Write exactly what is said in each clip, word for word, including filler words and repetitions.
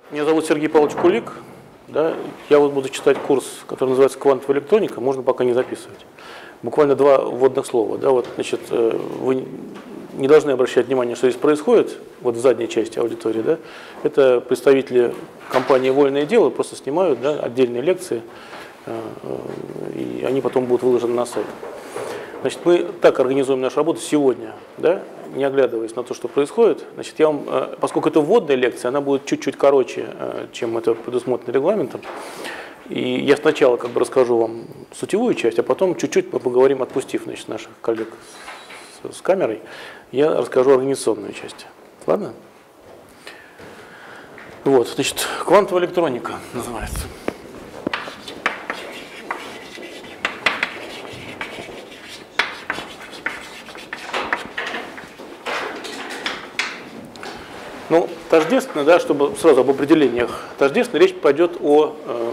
Меня зовут Сергей Павлович Кулик. Да, я вот буду читать курс, который называется «Квантовая электроника», можно пока не записывать. Буквально два вводных слова. Да, вот, значит, вы не должны обращать внимание, что здесь происходит, вот в задней части аудитории. Да, это представители компании «Вольное дело», просто снимают, да, отдельные лекции, и они потом будут выложены на сайт. Значит, мы так организуем нашу работу сегодня, да, не оглядываясь на то, что происходит. Значит, я вам, поскольку это вводная лекция, она будет чуть-чуть короче, чем это предусмотрено регламентом. И я сначала как бы расскажу вам сутевую часть, а потом чуть-чуть мы поговорим, отпустив, значит, наших коллег с, с камерой, я расскажу организационную часть. Ладно? Вот, значит, квантовая электроника называется. Ну, тождественно, да, чтобы сразу об определениях, тождественно речь пойдет о э,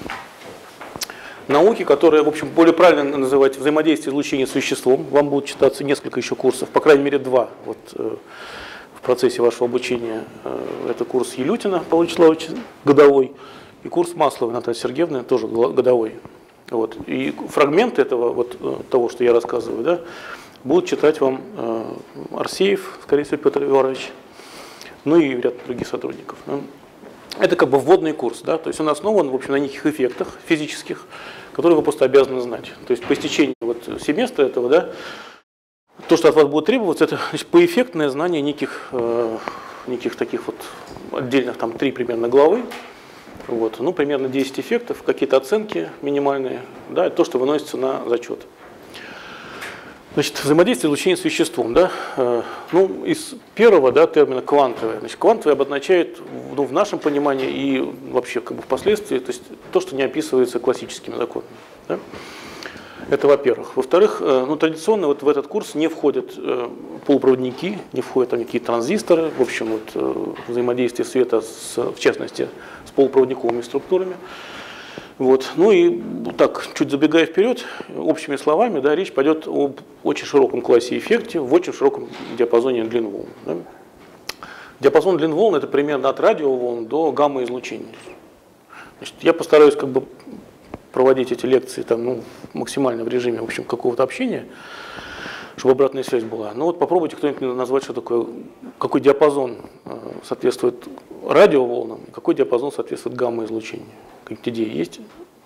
науке, которая, в общем, более правильно называть взаимодействие излучения с веществом. Вам будут читаться несколько еще курсов, по крайней мере два. Вот, э, в процессе вашего обучения э, это курс Елютина Павла Вячеславовича, годовой, и курс Масловой Натальи Сергеевны, тоже годовой. Вот. И фрагменты этого, вот, того, что я рассказываю, да, будут читать вам э, Арсеев, скорее всего, Петр Иванович, ну и ряд других сотрудников. Это как бы вводный курс, да, то есть он основан, в общем, на неких эффектах физических, которые вы просто обязаны знать. То есть по истечении вот семестра этого, да, то, что от вас будет требоваться, это, значит, поэффектное знание неких, э, неких таких вот отдельных, там, три примерно главы, вот, ну, примерно десять эффектов, какие-то оценки минимальные, да, это то, что выносится на зачет. Значит, взаимодействие излучения с веществом. Да? Ну, из первого, да, термина квантовое. Значит, квантовое обозначает, ну, в нашем понимании и вообще как бы впоследствии, то есть то, что не описывается классическими законами. Да? Это во-первых. Во-вторых, ну, традиционно вот в этот курс не входят полупроводники, не входят там какие-то транзисторы, в общем, вот, взаимодействие света, с, в частности, с полупроводниковыми структурами. Вот. Ну и так, чуть забегая вперед, общими словами, да, речь пойдет об очень широком классе эффекте, в очень широком диапазоне длин волн. Да. Диапазон длин волн — это примерно от радиоволн до гамма-излучения. Значит, я постараюсь как бы проводить эти лекции там, ну, максимально в режиме, в общем, какого-то общения, чтобы обратная связь была. Ну вот попробуйте кто-нибудь назвать, что такое, какой диапазон соответствует радиоволнам, какой диапазон соответствует гамма-излучению. Какие-то идеи есть?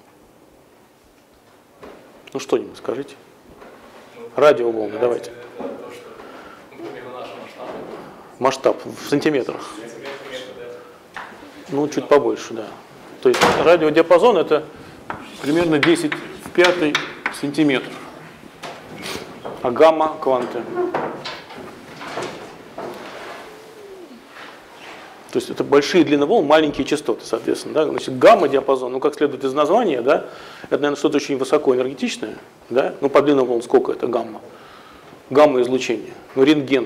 Ну что-нибудь скажите. Радиоволны, давайте. Масштаб в сантиметрах. Ну, чуть побольше, да. То есть радиодиапазон — это примерно десять в пятый сантиметр. А гамма — кванты. То есть это большие длины волн, маленькие частоты, соответственно. Да? Значит, гамма-диапазон, ну, как следует из названия, да, это, наверное, что-то очень высокоэнергетичное. Да? Ну, по длинам волн сколько это гамма? Гамма-излучение. Ну, рентген.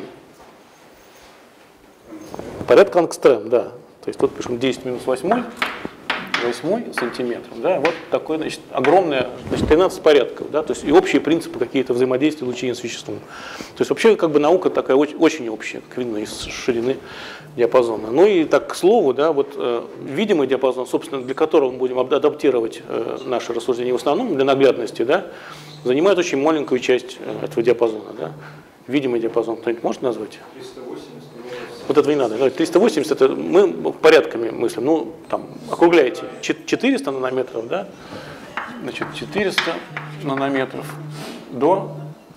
Порядка ангстрем, да. То есть тут пишем десять минус восемь, восемь сантиметров. Да? Вот такое, значит, огромное, значит, тринадцать порядков. Да? То есть и общие принципы какие-то взаимодействия излучения с веществом. То есть вообще как бы наука такая очень, очень общая, как видно из ширины диапазона. Ну и так, к слову, да, вот э, видимый диапазон, собственно, для которого мы будем адаптировать э, наши рассуждения в основном, для наглядности, да, занимает очень маленькую часть э, этого диапазона. Да. Видимый диапазон кто-нибудь может назвать? триста восемьдесят. Вот это не надо. триста восемьдесят, это мы порядками мыслим. Ну, там, округляйте. четыреста нанометров, да? Значит, четыреста нанометров до,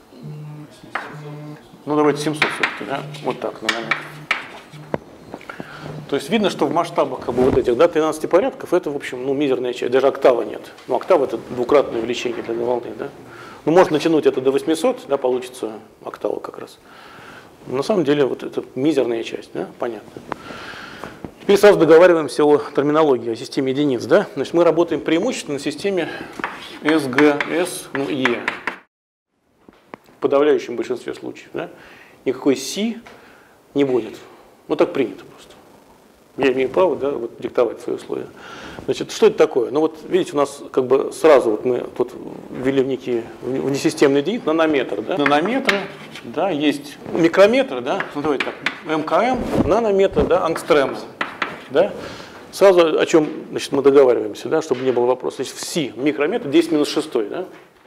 ну, давайте семьсот все-таки, да? Вот так, нанометров. То есть видно, что в масштабах как бы вот этих, да, тринадцати порядков это, в общем, ну, мизерная часть, даже октава нет. Ну, октава — это двукратное увеличение длины волны, да. Ну, можно натянуть это до восьмисот, да, получится октава как раз. Но на самом деле вот это мизерная часть, да, понятно. Теперь сразу договариваемся о терминологии, о системе единиц, да. Значит, мы работаем преимущественно на системе эс гэ эс, ну, Е. В подавляющем большинстве случаев, да. Никакой Си не будет. Ну, так принято просто. Я имею право, да, вот, диктовать свои условия. Значит, что это такое? Ну вот видите, у нас как бы сразу вот мы тут ввели в некие внесистемные единицы, нанометр, да? Нанометры, да, есть микрометры, да, ну давайте так, эм ка эм, нанометр, да, ангстрем, да, Сразу о чем, значит, мы договариваемся, да, чтобы не было вопроса. Значит, в Си микрометр десять минус шесть, да?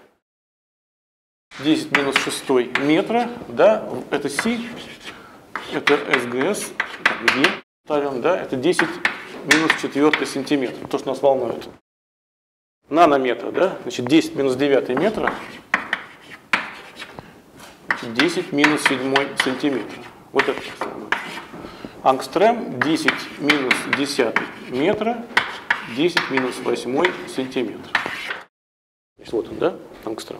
десять минус шесть метра, да, это Си, это СГС, где ставим, да, это десять минус четыре сантиметра, то, что нас волнует. Нанометр, да, значит, десять минус девять метра, значит, десять минус семь сантиметра. Вот это самое. Ангстрем десять минус десять метра, десять минус восемь сантиметра. Значит, вот он, да, ангстрем.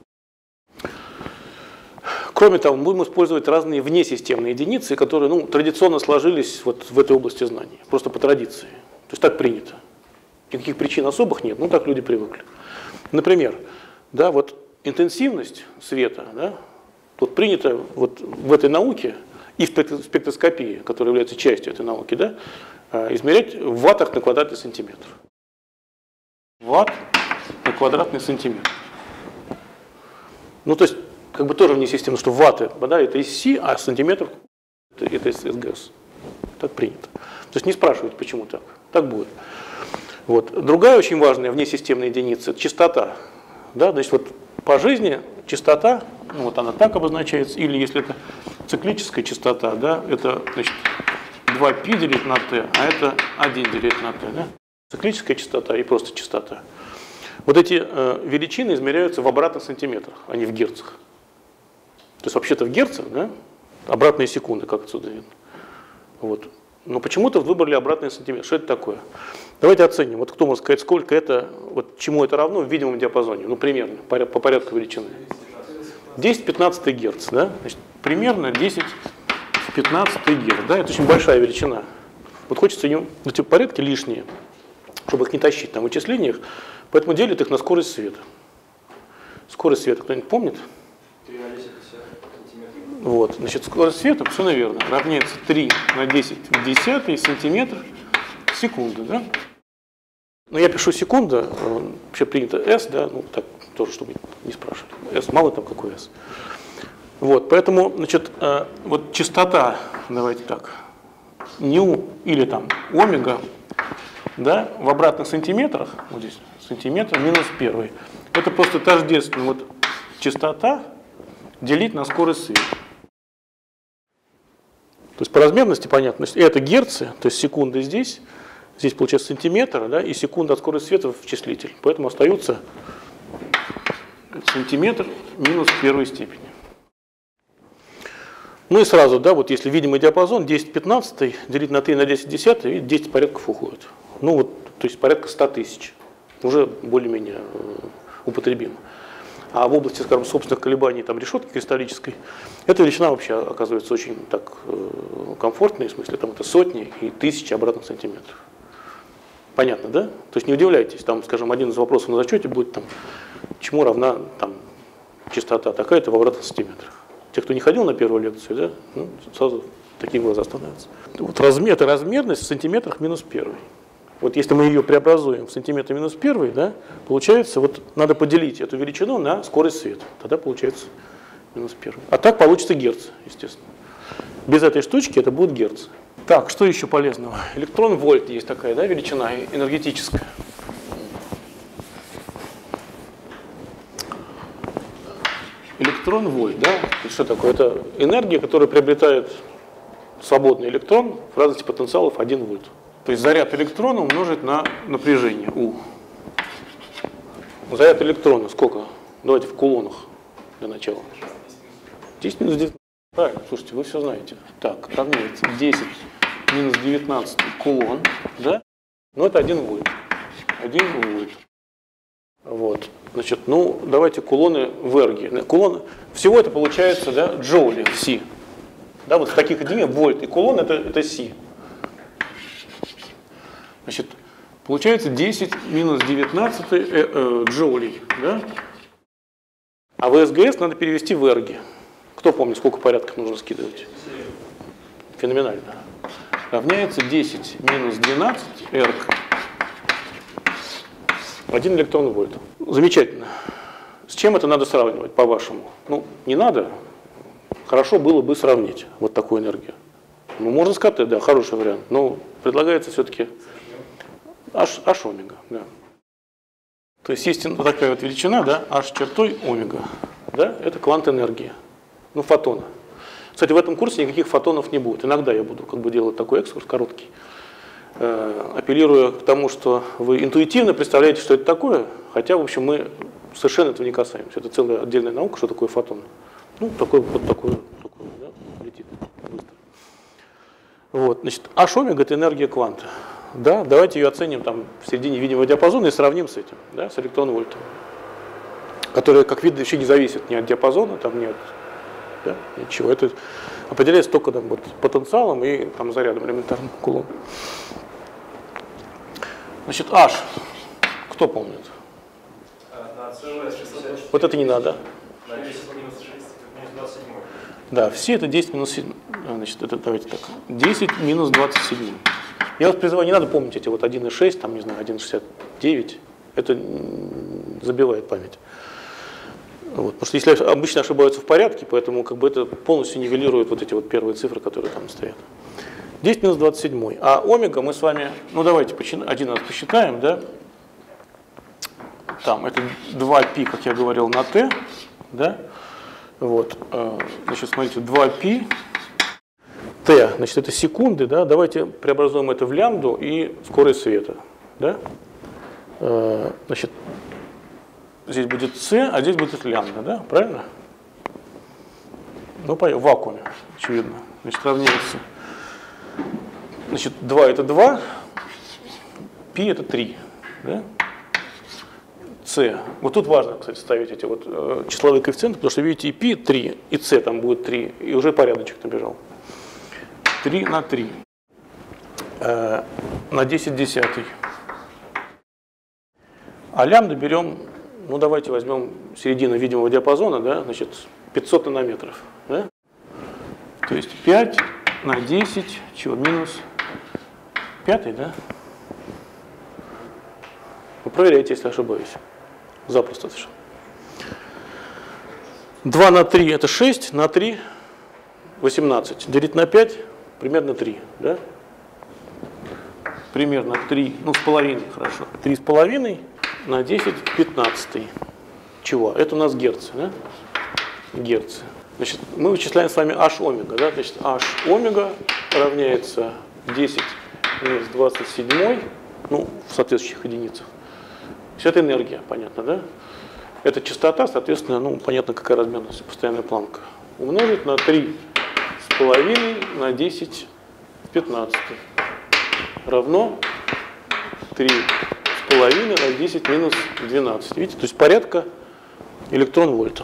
Кроме того, мы будем использовать разные внесистемные единицы, которые, ну, традиционно сложились вот в этой области знаний, просто по традиции. То есть так принято. Никаких причин особых нет, ну так люди привыкли. Например, да, вот интенсивность света, да, вот принято вот в этой науке и в спектроскопии, которая является частью этой науки, да, измерять в ваттах на квадратный сантиметр. Ватт на квадратный сантиметр. Ну, то есть, как бы тоже внесистемно, что ватты, да, это из Си, а сантиметр это, это из СГС. Так принято. То есть не спрашивайте, почему так. Так будет. Вот. Другая очень важная внесистемная единица – частота. Да, значит, вот по жизни частота, ну, вот она так обозначается, или если это циклическая частота, да, это, значит, два пи делить на Т, а это один делить на Т. Да? Циклическая частота и просто частота. Вот эти э, величины измеряются в обратных сантиметрах, а не в герцах. То есть вообще-то в герцах, да, обратные секунды, как отсюда видно. Вот. Но почему-то выбрали обратные сантиметры. Что это такое? Давайте оценим. Вот кто может сказать, сколько это, вот чему это равно в видимом диапазоне? Ну, примерно, по порядку величины. десять-пятнадцать герц, да? Значит, примерно десять в пятнадцать герц, да? Это очень большая величина. Вот хочется ее, эти порядки лишние, чтобы их не тащить там в вычислениях, поэтому делят их на скорость света. Скорость света кто-нибудь помнит? Вот, значит, скорость света, все наверное, равняется три на десять в десятый сантиметр в секунду, да? Но я пишу секунда, вообще принято S, да, ну так тоже, чтобы не спрашивали. S, мало там какой S. Вот, поэтому, значит, вот частота, давайте так, ню или там омега, да, в обратных сантиметрах, вот здесь, сантиметр минус первый, это просто тождественно вот частота делить на скорость света. То есть по размерности понятно, это герцы, то есть секунды здесь, здесь получается сантиметр, да, и секунда от скорости света в числитель. Поэтому остаются сантиметр минус первой степени. Ну и сразу, да, вот если видимый диапазон десять-пятнадцать делить на три на десять десятых, видите, десять порядков уходит. Ну вот, то есть порядка ста тысяч. Уже более-менее употребимо. А в области, скажем, собственных колебаний там, решетки кристаллической, эта величина вообще оказывается очень так э, комфортной, в смысле, там это сотни и тысячи обратных сантиметров. Понятно, да? То есть не удивляйтесь, там, скажем, один из вопросов на зачете будет, там, чему равна там, частота такая-то в обратных сантиметрах. Те, кто не ходил на первую лекцию, да, ну, сразу такие глаза становятся. Вот размер, это размерность в сантиметрах минус первый. Вот если мы ее преобразуем в сантиметр минус первый, да, получается, вот надо поделить эту величину на скорость света. Тогда получается минус первый. А так получится герц, естественно. Без этой штучки это будет герц. Так, что еще полезного? Электрон-вольт есть такая, да, величина энергетическая. Электрон-вольт, да? Что такое? Это энергия, которая приобретает свободный электрон в радости потенциалов один вольт. То есть заряд электрона умножить на напряжение У. Заряд электрона сколько? Давайте в кулонах для начала. десять минус девятнадцать. Правильно, слушайте, вы все знаете. Так, равняется десять минус девятнадцать кулон, да? Но это один вольт. один вольт. Вот. Значит, ну, давайте кулоны в эрге. Кулон, всего это получается, да, джоули в Си. Да, вот в таких единицах вольт и кулон это, это Си. Значит, получается десять минус девятнадцать э, э, джоулей, да? А в СГС надо перевести в эрги. Кто помнит, сколько порядков нужно скидывать? Феноменально. Равняется десять минус двенадцать эрг. один электрон вольт. Замечательно. С чем это надо сравнивать, по-вашему? Ну, не надо. Хорошо было бы сравнить вот такую энергию. Ну, можно сказать, да, хороший вариант. Но предлагается все-таки h, h омега. Да. То есть есть вот такая вот величина, да, h чертой омега. Да, это квант энергии, ну, фотона. Кстати, в этом курсе никаких фотонов не будет. Иногда я буду как бы делать такой экскурс короткий, э, апеллируя к тому, что вы интуитивно представляете, что это такое, хотя, в общем, мы совершенно этого не касаемся. Это целая отдельная наука, что такое фотон. Ну, такой вот такой, такой да, летит быстро. Вот, значит, h омега – это энергия кванта. Да, давайте ее оценим там в середине видимого диапазона и сравним с этим, да, с электрон-вольтом, которая, как видно, еще не зависит ни от диапазона, там, ни от да, ничего. Это определяется только там, вот, потенциалом и там, зарядом элементарным кулон. Значит, H, кто помнит? Вот это не надо. Да, все это десять минус семь. Значит, это давайте так. десять минус двадцать семь. Я вас призываю, не надо помнить эти вот один и шесть, там, не знаю, один и шестьдесят девять. Это забивает память. Вот, потому что если обычно ошибаются в порядке, поэтому как бы это полностью нивелирует вот эти вот первые цифры, которые там стоят. десять минус двадцать семь. А омега мы с вами, ну давайте один раз посчитаем, да? Там это два пи, как я говорил, на t, да? Вот, значит, смотрите, два пи, t, значит, это секунды, да? Давайте преобразуем это в лямбду и скорость света, да? Значит, здесь будет c, а здесь будет лямбда, да? Правильно? Ну, в вакууме, очевидно. Значит, равняется. Значит, два это два, π это три, да? c. Вот тут важно, кстати, ставить эти вот э, числовые коэффициенты, потому что, видите, и π три, и c там будет три, и уже порядочек набежал. три на три, э, на десять десятый. А лямбда берем, ну давайте возьмем середину видимого диапазона, да, значит, пятьсот нанометров, да? То есть пять на десять, чего, минус пятый, да? Вы проверяйте, если ошибаюсь. Запросто совершенно. два на три это шесть, на три восемнадцать. Делить на пять примерно три, да? Примерно три, ну с половиной, хорошо. три с половиной на десять пятнадцатый. Чего? Это у нас герцы, да? Герцы. Значит, мы вычисляем с вами h омега, да? Значит, h омега равняется десять минус двадцать семь, ну, в соответствующих единицах. Все это энергия, понятно, да? Это частота, соответственно, ну, понятно, какая размерность, постоянная планка. Умножить на три с половиной на десять в пятнадцатый равно три с половиной на десять минус двенадцать. Видите, то есть порядка электрон-вольта.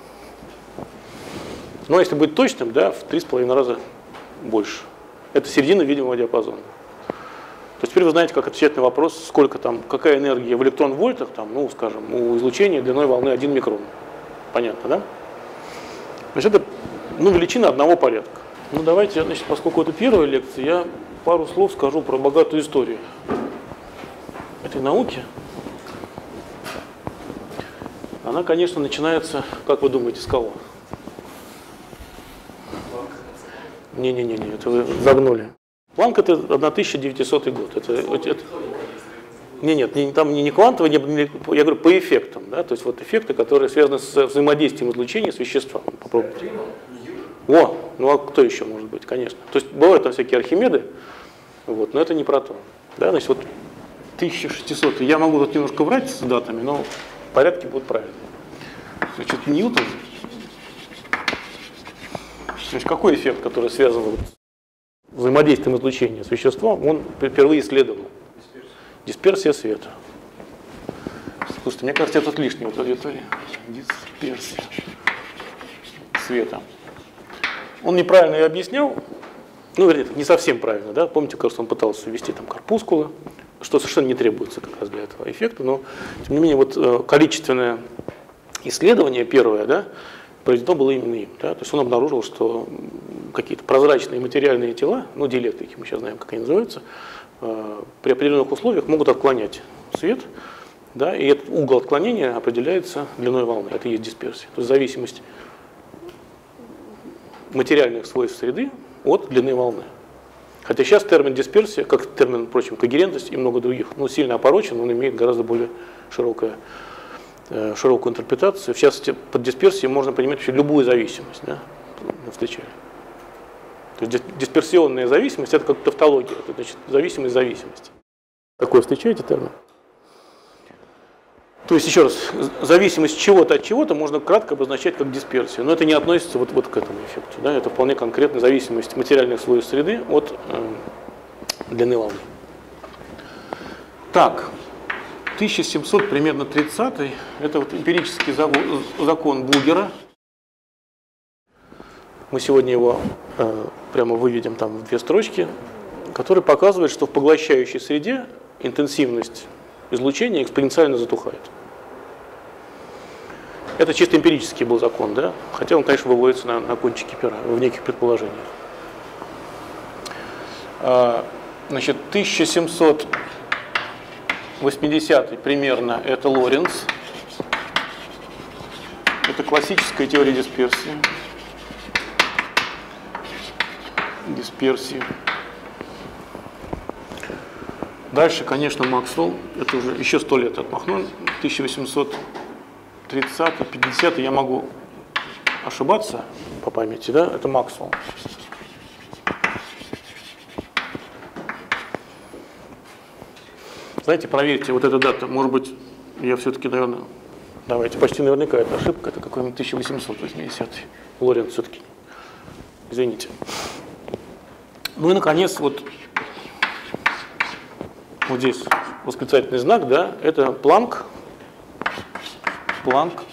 Но если быть точным, да, в три с половиной раза больше. Это середина видимого диапазона. То есть теперь вы знаете, как отвечать на вопрос, сколько там, какая энергия в электрон-вольтах, там, ну, скажем, у излучения длиной волны один микрон. Понятно, да? Значит, это, ну, величина одного порядка. Ну, давайте, значит, поскольку это первая лекция, я пару слов скажу про богатую историю этой науки. Она, конечно, начинается, как вы думаете, с кого? Не-не-не, это вы загнули. Планк это тысяча девятисотый год. Это, это, не, нет, не, там не, не квантовый, не, не, я говорю по эффектам, да, то есть вот эффекты, которые связаны с взаимодействием излучения с веществом. Попробуйте. О, ну а кто еще может быть, конечно. То есть бывают там всякие Архимеды, вот, но это не про то. Да, значит, вот тысяча шестисотый, я могу тут немножко врать с датами, но порядки будут правильные. Значит, Ньютон. Значит, какой эффект, который связан вот с взаимодействием излучения с веществом, он впервые исследовал? Дисперсия света. Слушайте, мне кажется, это тут лишнее в аудитории. Дисперсия света. Он неправильно ее объяснял, ну, вернее, не совсем правильно, да? Помните, кажется, он пытался ввести там корпускулы, что совершенно не требуется как раз для этого эффекта, но, тем не менее, вот количественное исследование первое, да, произведено было именно им. Да? То есть он обнаружил, что какие-то прозрачные материальные тела, ну, диэлектрики, мы сейчас знаем, как они называются, э, при определенных условиях могут отклонять свет, да, и этот угол отклонения определяется длиной волны. Это и есть дисперсия. То есть зависимость материальных свойств среды от длины волны. Хотя сейчас термин дисперсия, как термин, впрочем, когерентность и много других, ну, сильно опорочен, он имеет гораздо более широкое, широкую интерпретацию. В частности, под дисперсией можно понимать вообще любую зависимость, да, мы встречали. То есть дисперсионная зависимость – это как тавтология, это значит зависимость зависимости. Такое встречаете термин? То есть, еще раз, зависимость чего-то от чего-то можно кратко обозначать как дисперсию, но это не относится вот, вот к этому эффекту. Да? Это вполне конкретная зависимость материальных слоев среды от э, длины волны. Так, тысяча семьсот примерно тридцатый, это вот эмпирический закон Бугера. Мы сегодня его э, прямо выведем там в две строчки, который показывает, что в поглощающей среде интенсивность излучения экспоненциально затухает. Это чисто эмпирический был закон, да? Хотя он, конечно, выводится на, на кончике пера, в неких предположениях. А, значит, тысяча семьсот восьмидесятый примерно это Лоренц. Это классическая теория дисперсии. Дисперсии. Дальше, конечно, Максвелл, это уже еще сто лет отмахнул, тысяча восемьсот тридцатый, пятидесятый, я могу ошибаться по памяти, да, это Максвелл. Знаете, проверьте, вот эта дата, может быть, я все-таки, наверное, давайте, почти наверняка это ошибка, это какой-нибудь тысяча восемьсот восьмидесятый, Лоренц все-таки, извините. Ну и, наконец, вот Вот здесь восклицательный знак, да, это Планк. Планк.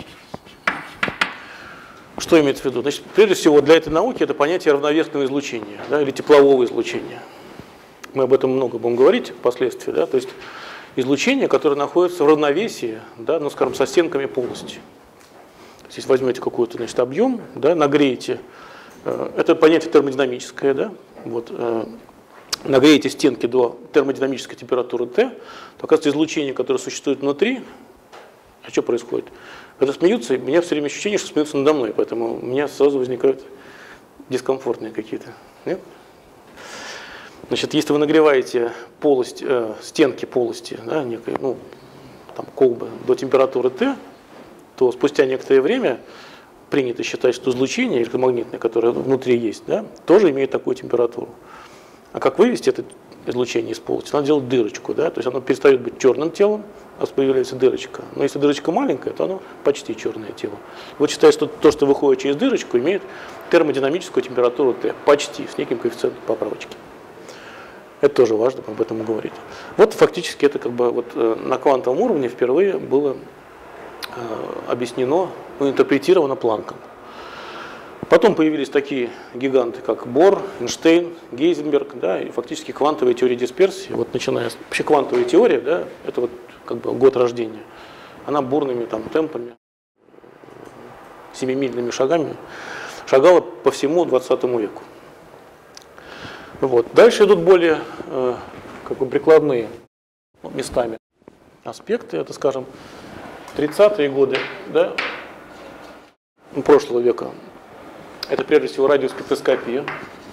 Что имеется в виду? Значит, прежде всего, для этой науки это понятие равновесного излучения, да, или теплового излучения. Мы об этом много будем говорить впоследствии, да, то есть излучение, которое находится в равновесии, да, ну, скажем, со стенками полости. Если возьмете какой-то, значит, объем, да, нагреете, э, это понятие термодинамическое, да, вот, э, нагреете стенки до термодинамической температуры Т, то, оказывается, излучение, которое существует внутри, а что происходит? Когда смеются, у меня все время ощущение, что смеются надо мной, поэтому у меня сразу возникают дискомфортные какие-то. Нет? Значит, если вы нагреваете полость, э, стенки полости, да, некой, ну, там, колбы до температуры Т, то спустя некоторое время принято считать, что излучение электромагнитное, которое внутри есть, да, тоже имеет такую температуру. А как вывести это излучение из полости? Надо делать дырочку, да, то есть оно перестает быть черным телом, а появляется дырочка. Но если дырочка маленькая, то оно почти черное тело. Вот считается, что то, что выходит через дырочку, имеет термодинамическую температуру Т, почти, с неким коэффициентом поправочки. Это тоже важно об этом говорить. Вот фактически это как бы вот на квантовом уровне впервые было объяснено, ну, интерпретировано Планком. Потом появились такие гиганты, как Бор, Эйнштейн, Гейзенберг, да, и фактически квантовая теория дисперсии. Вот начиная с вообще квантовая теория, да, это вот как бы год рождения. Она бурными там темпами, семимильными шагами шагала по всему двадцатому веку. Вот. Дальше идут более э, как бы прикладные, ну, местами аспекты, это, скажем, тридцатые годы, да, прошлого века. Это прежде всего радиоспектроскопия.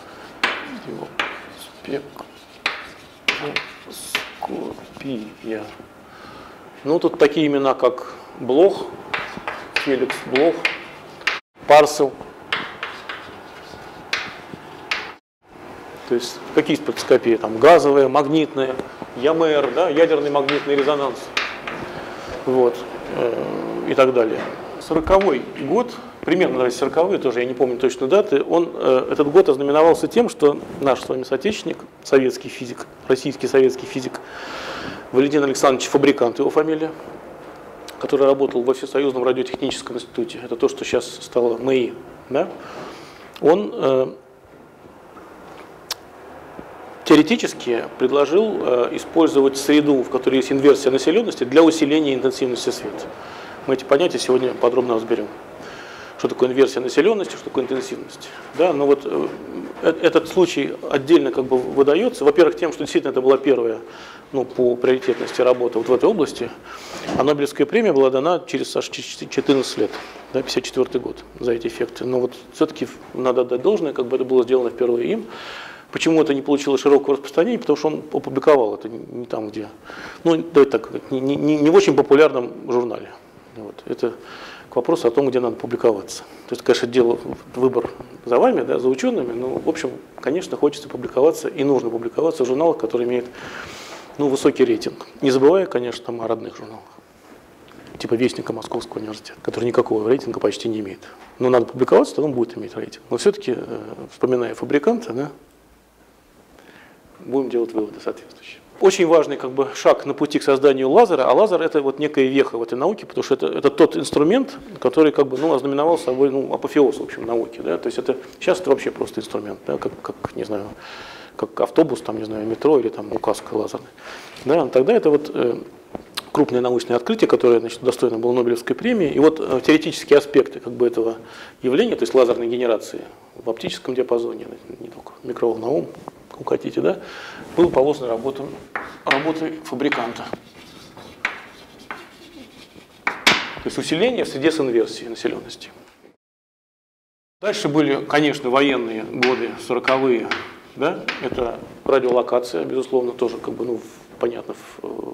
Спектроскопия. Ну, тут такие имена, как Блох, Феликс Блох, Парсел. То есть какие спектроскопии? Там газовые, магнитные, ЯМР, да, ядерный магнитный резонанс. Вот. И так далее. Сороковой год, примерно, давайте сороковой, тоже я не помню точно даты, он, этот год ознаменовался тем, что наш с вами соотечественник, советский физик, российский советский физик Валентин Александрович Фабрикант, его фамилия, который работал во Всесоюзном радиотехническом институте, это то, что сейчас стало МЭИ, да? Он э, теоретически предложил э, использовать среду, в которой есть инверсия населенности, для усиления интенсивности света. Мы эти понятия сегодня подробно разберем. Что такое инверсия населенности, что такое интенсивность. Да, но вот э, этот случай отдельно как бы выдается. Во-первых, тем, что действительно это была первая, ну, по приоритетности работа вот в этой области. А Нобелевская премия была дана через аж четырнадцать лет, да, пятьдесят четвёртый год за эти эффекты. Но вот все-таки надо отдать должное, как бы это было сделано впервые им. Почему это не получило широкого распространения? Потому что он опубликовал это не там, где, ну, давайте так, не, не, не в очень популярном журнале. Вот. Это к вопросу о том, где надо публиковаться. То есть, конечно, дело, выбор за вами, да, за учеными, но, в общем, конечно, хочется публиковаться и нужно публиковаться в журналах, которые имеют, ну, высокий рейтинг. Не забывая, конечно, там, о родных журналах, типа Вестника Московского университета, который никакого рейтинга почти не имеет. Но надо публиковаться, тогда он будет иметь рейтинг. Но все-таки, вспоминая фабриканта, да, будем делать выводы соответствующие. Очень важный как бы, шаг на пути к созданию лазера, а лазер это вот некая веха в этой науке, потому что это, это тот инструмент, который как бы, ну, ознаменовал собой, ну, апофеоз в общем, науки. Да? То есть это, сейчас это вообще просто инструмент, да? как, как, не знаю, как автобус, там, не знаю, метро или там, указка лазерная. Да? Тогда это вот, э, крупное научное открытие, которое, значит, достойно было Нобелевской премии. И вот э, теоретические аспекты как бы, этого явления, то есть лазерной генерации в оптическом диапазоне, не только микроволновом, как хотите, да, был положен работой, работой фабриканта. То есть усиление в среде с инверсией населенности. Дальше были, конечно, военные годы, сороковые, да, это радиолокация, безусловно, тоже, как бы, ну, понятно, в, в,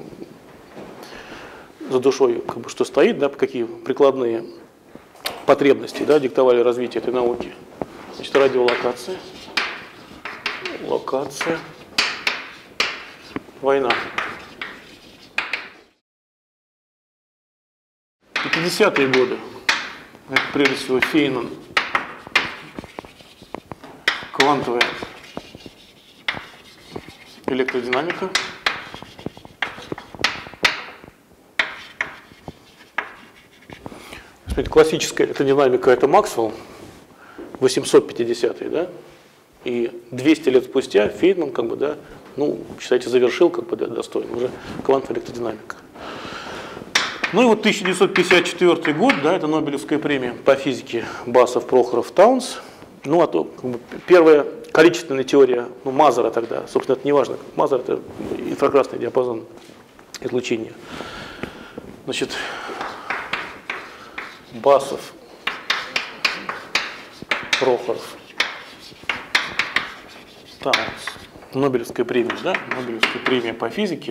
за душой, как бы, что стоит, да, какие прикладные потребности, да, диктовали развитие этой науки. Значит, радиолокация, локация, война. пятидесятые годы, это прежде всего Фейнман, квантовая электродинамика. Смотрите, классическая электродинамика это Максвелл, восемьсот пятидесятые, да? И двести лет спустя Фейнман, как бы, да, ну, считайте, завершил, как бы, да, достойно, уже квантовая электродинамика. Ну и вот тысяча девятьсот пятьдесят четвёртый год, да, это Нобелевская премия по физике Басов, Прохоров, Таунс. Ну, а то, как бы, первая количественная теория, ну, Мазера тогда, собственно, это не важно, Мазер это инфракрасный диапазон излучения. Значит, Басов, Прохоров, Таунс. Нобелевская премия, да, Нобелевская премия по физике.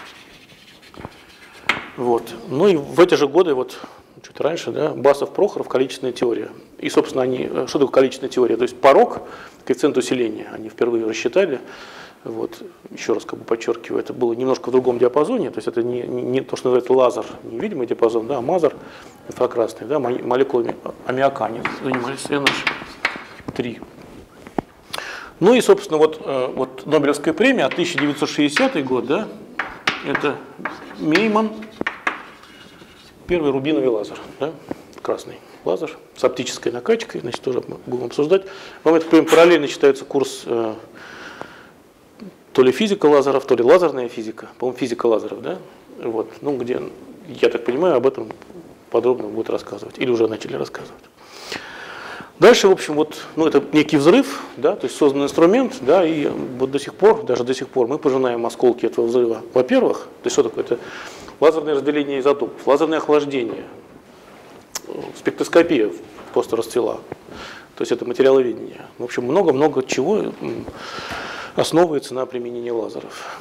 Вот. Ну и в эти же годы, вот чуть раньше, да, Басов, Прохоров, количественная теория. И, собственно, они, что такое количественная теория? То есть порог, коэффициент усиления, они впервые рассчитали. Вот. Еще раз как бы подчеркиваю, это было немножко в другом диапазоне, то есть это не, не то, что называется лазер, невидимый диапазон, да, а мазер инфракрасный, да, молекулами аммиака они занимались, эн эйч три. Ну и, собственно, вот, вот Нобелевская премия, а тысяча девятьсот шестидесятый год, да, это Мейман, первый рубиновый лазер, да, красный лазер с оптической накачкой, значит, тоже будем обсуждать. Вам это параллельно читается курс э, то ли физика лазеров, то ли лазерная физика, по-моему, физика лазеров, да, вот, ну, где, я так понимаю, об этом подробно будут рассказывать, или уже начали рассказывать. Дальше, в общем, вот, ну, это некий взрыв, да, то есть создан инструмент, да, и вот до сих пор, даже до сих пор мы пожинаем осколки этого взрыва. Во-первых, то есть что такое? Это лазерное разделение изотопов, лазерное охлаждение, спектроскопия просто расцвела, то есть это материаловедение. В общем, много-много чего основывается на применении лазеров.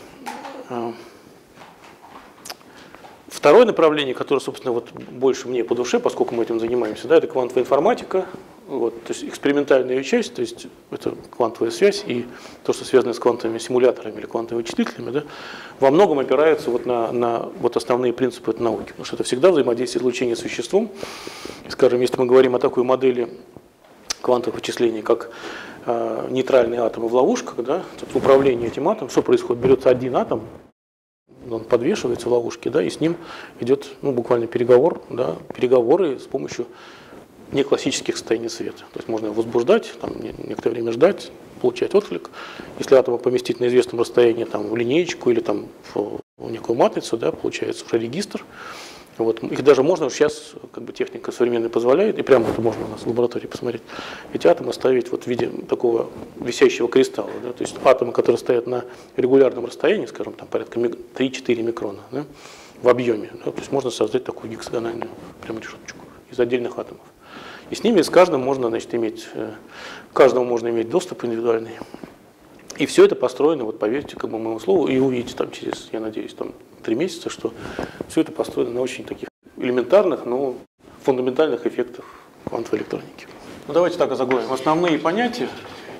Второе направление, которое, собственно, вот больше мне по душе, поскольку мы этим занимаемся, да, это квантовая информатика, вот, то есть экспериментальная часть, то есть это квантовая связь и то, что связано с квантовыми симуляторами или квантовыми вычислителями, да, во многом опирается вот на, на вот основные принципы этой науки, потому что это всегда взаимодействие излучения с веществом. Скажем, если мы говорим о такой модели квантовых вычислений, как э, нейтральные атомы в ловушках, да, в управлении этим атомом, что происходит? Берется один атом, он подвешивается в ловушке, да, и с ним идет, ну, буквально переговор, да, переговоры с помощью неклассических состояний света. То есть можно его возбуждать, там, некоторое время ждать, получать отклик. Если атома поместить на известном расстоянии там, в линеечку или там, в, в некую матрицу, да, получается уже регистр. Вот. Их даже можно, сейчас как бы, техника современная позволяет, и прямо это можно у нас в лаборатории посмотреть, эти атомы ставить вот в виде такого висящего кристалла. Да, то есть атомы, которые стоят на регулярном расстоянии, скажем, там порядка три-четыре микрона, да, в объеме. Да, то есть можно создать такую гексагональную прям решеточку из отдельных атомов. И с ними, с каждым можно, значит, иметь, каждому можно иметь доступ индивидуальный. И все это построено, вот поверьте, как бы моему слову, и увидите там через, я надеюсь, там три месяца, что все это построено на очень таких элементарных, но фундаментальных эффектах квантовой электроники. Ну, давайте так озаглавим. Основные понятия.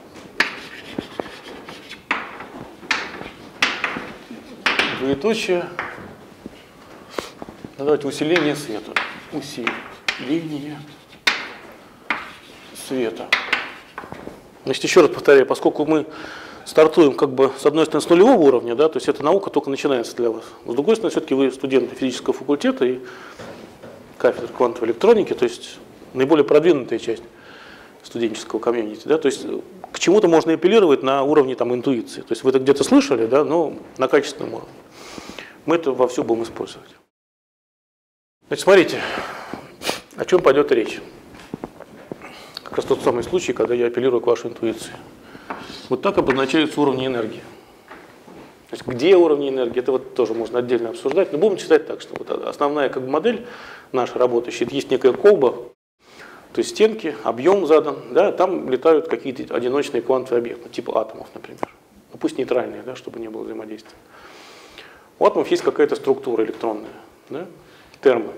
Двоеточие. Ну, давайте усиление света. Усиление света. Значит, еще раз повторяю, поскольку мы стартуем как бы с одной стороны с нулевого уровня, да, то есть эта наука только начинается для вас. С другой стороны, все-таки вы студенты физического факультета и кафедры квантовой электроники, то есть наиболее продвинутая часть студенческого комьюнити, да, то есть к чему-то можно апеллировать на уровне там интуиции. То есть вы это где-то слышали, да, но на качественном уровне. Мы это вовсю будем использовать. Значит, смотрите, о чем пойдет речь. Как раз тот самый случай, когда я апеллирую к вашей интуиции. Вот так обозначаются уровни энергии. То есть где уровни энергии, это вот тоже можно отдельно обсуждать, но будем читать так, что вот основная как бы модель наша работающая, есть некая колба, то есть стенки, объем задан, да, там летают какие-то одиночные квантовые объекты, типа атомов, например. Ну, пусть нейтральные, да, чтобы не было взаимодействия. У атомов есть какая-то структура электронная, да, термо.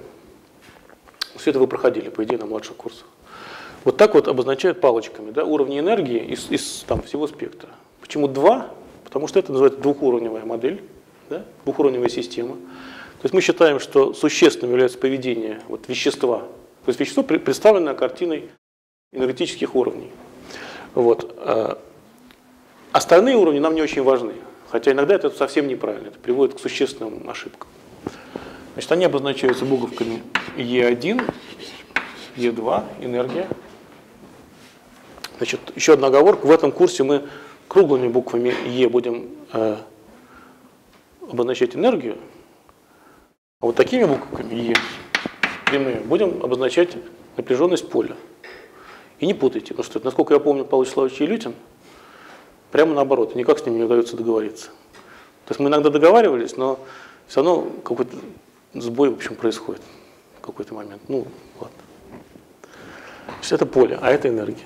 Все это вы проходили, по идее, на младших курсах. Вот так вот обозначают палочками, да, уровни энергии из, из там, всего спектра. Почему два? Потому что это называется двухуровневая модель, да, двухуровневая система. То есть мы считаем, что существенным является поведение вот, вещества. То есть вещество представлено картиной энергетических уровней. Вот. Остальные уровни нам не очень важны. Хотя иногда это совсем неправильно, это приводит к существенным ошибкам. Значит, они обозначаются буковками Е один, Е два, энергия. Значит, еще одна оговорка. В этом курсе мы круглыми буквами Е будем э, обозначать энергию, а вот такими буквами Е прямые будем обозначать напряженность поля. И не путайте, потому что, насколько я помню, Павел Вячеславович Елютин, прямо наоборот, никак с ним не удается договориться. То есть мы иногда договаривались, но все равно какой-то сбой, в общем, происходит в какой-то момент. Ну, ладно. Значит, это поле, а это энергия.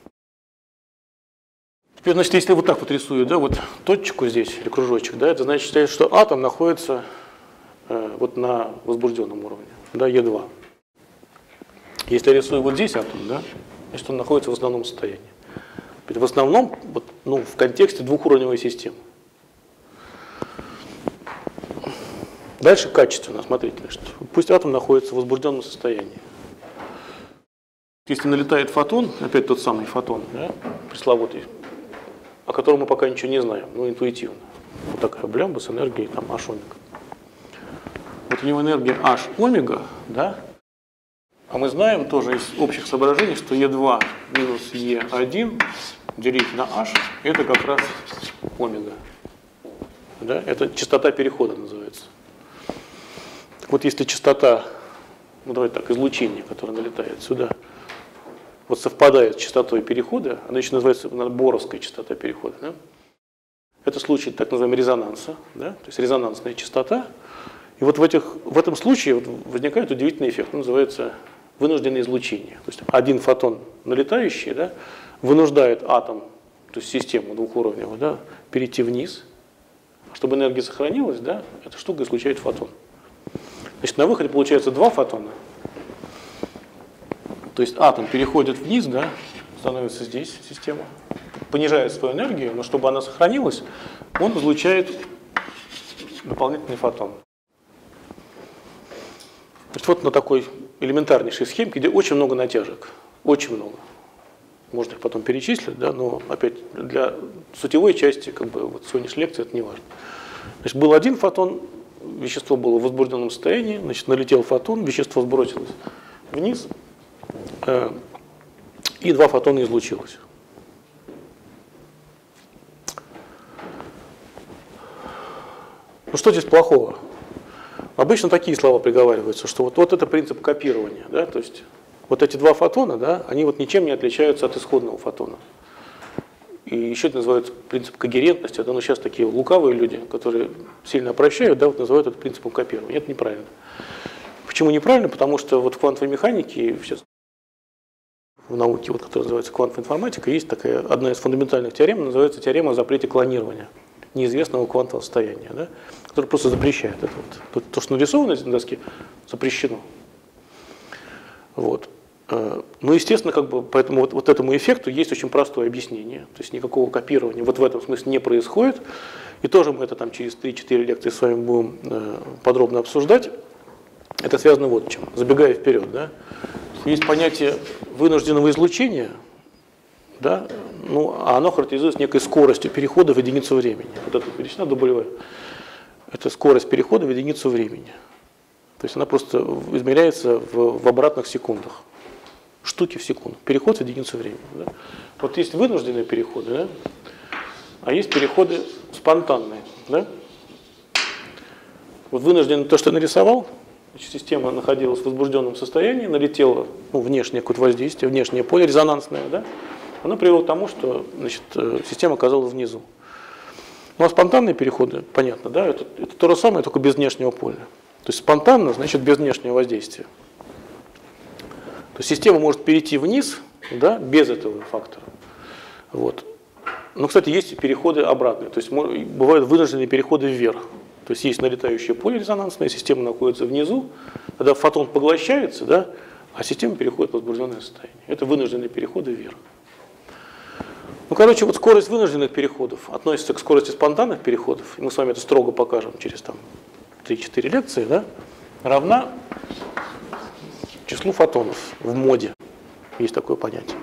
Теперь, значит, если вот так вот рисую, да, вот точку здесь, или кружочек, да, это значит, что атом находится э, вот на возбужденном уровне, да, Е два. Если я рисую вот здесь атом, да, значит, он находится в основном состоянии. В основном, вот, ну, в контексте двухуровневой системы. Дальше качественно, смотрите, значит, пусть атом находится в возбужденном состоянии. Если налетает фотон, опять тот самый фотон, да, пресловутый, о котором мы пока ничего не знаем, но интуитивно. Вот такая блямба с энергией там H омега. Вот у него энергия H омега, да, а мы знаем тоже из общих соображений, что Е два минус Е один делить на H, это как раз омега. Да, это частота перехода называется. Так вот, если частота, ну давайте так, излучение, которое налетает сюда, вот совпадает с частотой перехода, она еще называется боровская частота перехода. Да? Это случай так называемого резонанса, да? То есть резонансная частота. И вот в, этих, в этом случае вот возникает удивительный эффект, он называется вынужденное излучение. То есть один фотон налетающий, да, вынуждает атом, то есть систему двухуровневую, да, перейти вниз. Чтобы энергия сохранилась, да, эта штука излучает фотон. Значит, на выходе получается два фотона. То есть атом переходит вниз, да, становится здесь система, понижает свою энергию, но чтобы она сохранилась, он излучает дополнительный фотон. Значит, вот на такой элементарнейшей схемке, где очень много натяжек, очень много. Можно их потом перечислить, да, но опять для сутевой части, как бы, вот сегодняшней лекции это не важно. Значит, был один фотон, вещество было в возбужденном состоянии, значит, налетел фотон, вещество сбросилось вниз, э, и два фотона излучилось. Ну что здесь плохого? Обычно такие слова приговариваются, что вот, вот это принцип копирования, да, то есть вот эти два фотона, да, они вот ничем не отличаются от исходного фотона. И еще это называют принцип когерентности. Это ну, сейчас такие лукавые люди, которые сильно обращают, да, вот называют это принципом копирования. Это неправильно. Почему неправильно? Потому что вот в квантовой механике, сейчас в науке, вот, которая называется квантовая информатика, есть такая одна из фундаментальных теорем, называется теорема о запрете клонирования неизвестного квантового состояния, да, которая просто запрещает это. Вот. То, что нарисовано на доске, запрещено. Вот. Ну, естественно, как бы, поэтому вот, вот этому эффекту есть очень простое объяснение. То есть никакого копирования вот в этом смысле не происходит. И тоже мы это там через три-четыре лекции с вами будем э, подробно обсуждать. Это связано вот с чем. Забегая вперед, да, есть понятие вынужденного излучения, да, ну, а оно характеризуется некой скоростью перехода в единицу времени. Вот эта величина W. Это скорость перехода в единицу времени. То есть она просто измеряется в, в обратных секундах. Штуки в секунду. Переход в единицу времени. Да. Вот есть вынужденные переходы, да, а есть переходы спонтанные. Да. Вот вынужденный, то, что я нарисовал, значит, система находилась в возбужденном состоянии, налетела, ну, внешнее какое-то воздействие, внешнее поле резонансное, да, оно привело к тому, что, значит, система оказалась внизу. Ну а спонтанные переходы, понятно, да, это, это то же самое, только без внешнего поля. То есть спонтанно, значит, без внешнего воздействия. То есть система может перейти вниз, да, без этого фактора. Вот. Но, кстати, есть и переходы обратные. То есть бывают вынужденные переходы вверх. То есть есть налетающее поле резонансное, система находится внизу, тогда фотон поглощается, да, а система переходит в возбужденное состояние. Это вынужденные переходы вверх. Ну, короче, вот скорость вынужденных переходов относится к скорости спонтанных переходов, и мы с вами это строго покажем через там три-четыре лекции, да, равна числу фотонов в моде. Есть такое понятие.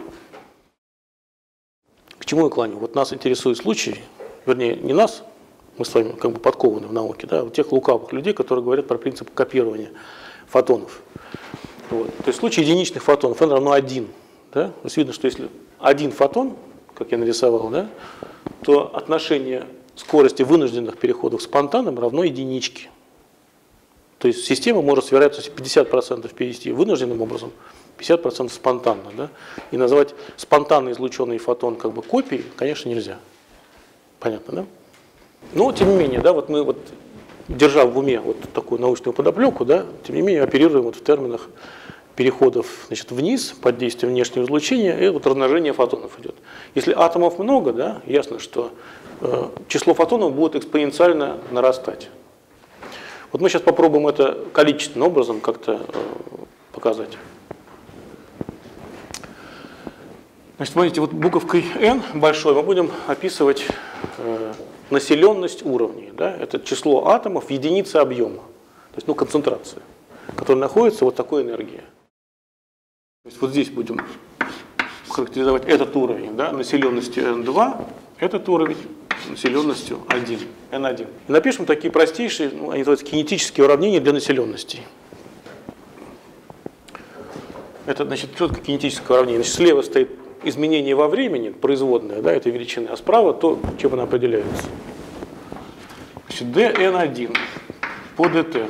К чему я клоню? Вот нас интересует случай, вернее, не нас, мы с вами как бы подкованы в науке, да, у тех лукавых людей, которые говорят про принцип копирования фотонов. Вот. То есть в случае единичных фотонов n равно один. Да? То есть видно, что если один фотон, как я нарисовал, да, то отношение скорости вынужденных переходов к спонтанным равно единичке. То есть система может с вероятностью пятьдесят процентов перевести вынужденным образом, пятьдесят процентов спонтанно. Да? И назвать спонтанно излученный фотон как бы копией, конечно, нельзя. Понятно, да? Но, тем не менее, да, вот мы, вот, держа в уме вот такую научную подоплеку, да, тем не менее оперируем вот в терминах переходов, значит, вниз под действием внешнего излучения, и вот размножение фотонов идет. Если атомов много, да, ясно, что э, число фотонов будет экспоненциально нарастать. Вот мы сейчас попробуем это количественным образом как-то э, показать. Значит, смотрите, вот буковкой N большой мы будем описывать э, населенность уровней. Да? Это число атомов в единице объема, то есть, ну, концентрация, которая находится вот такой энергии. То есть вот здесь будем характеризовать этот уровень, да, населенностью эн два, этот уровень населенностью один, эн один. И напишем такие простейшие, ну, они называются кинетические уравнения для населенностей. Это, значит, что такое кинетическое уравнение? Значит, слева стоит изменение во времени, производное, да, этой величины, а справа то, чем она определяется. Значит, дэ эн один по dt.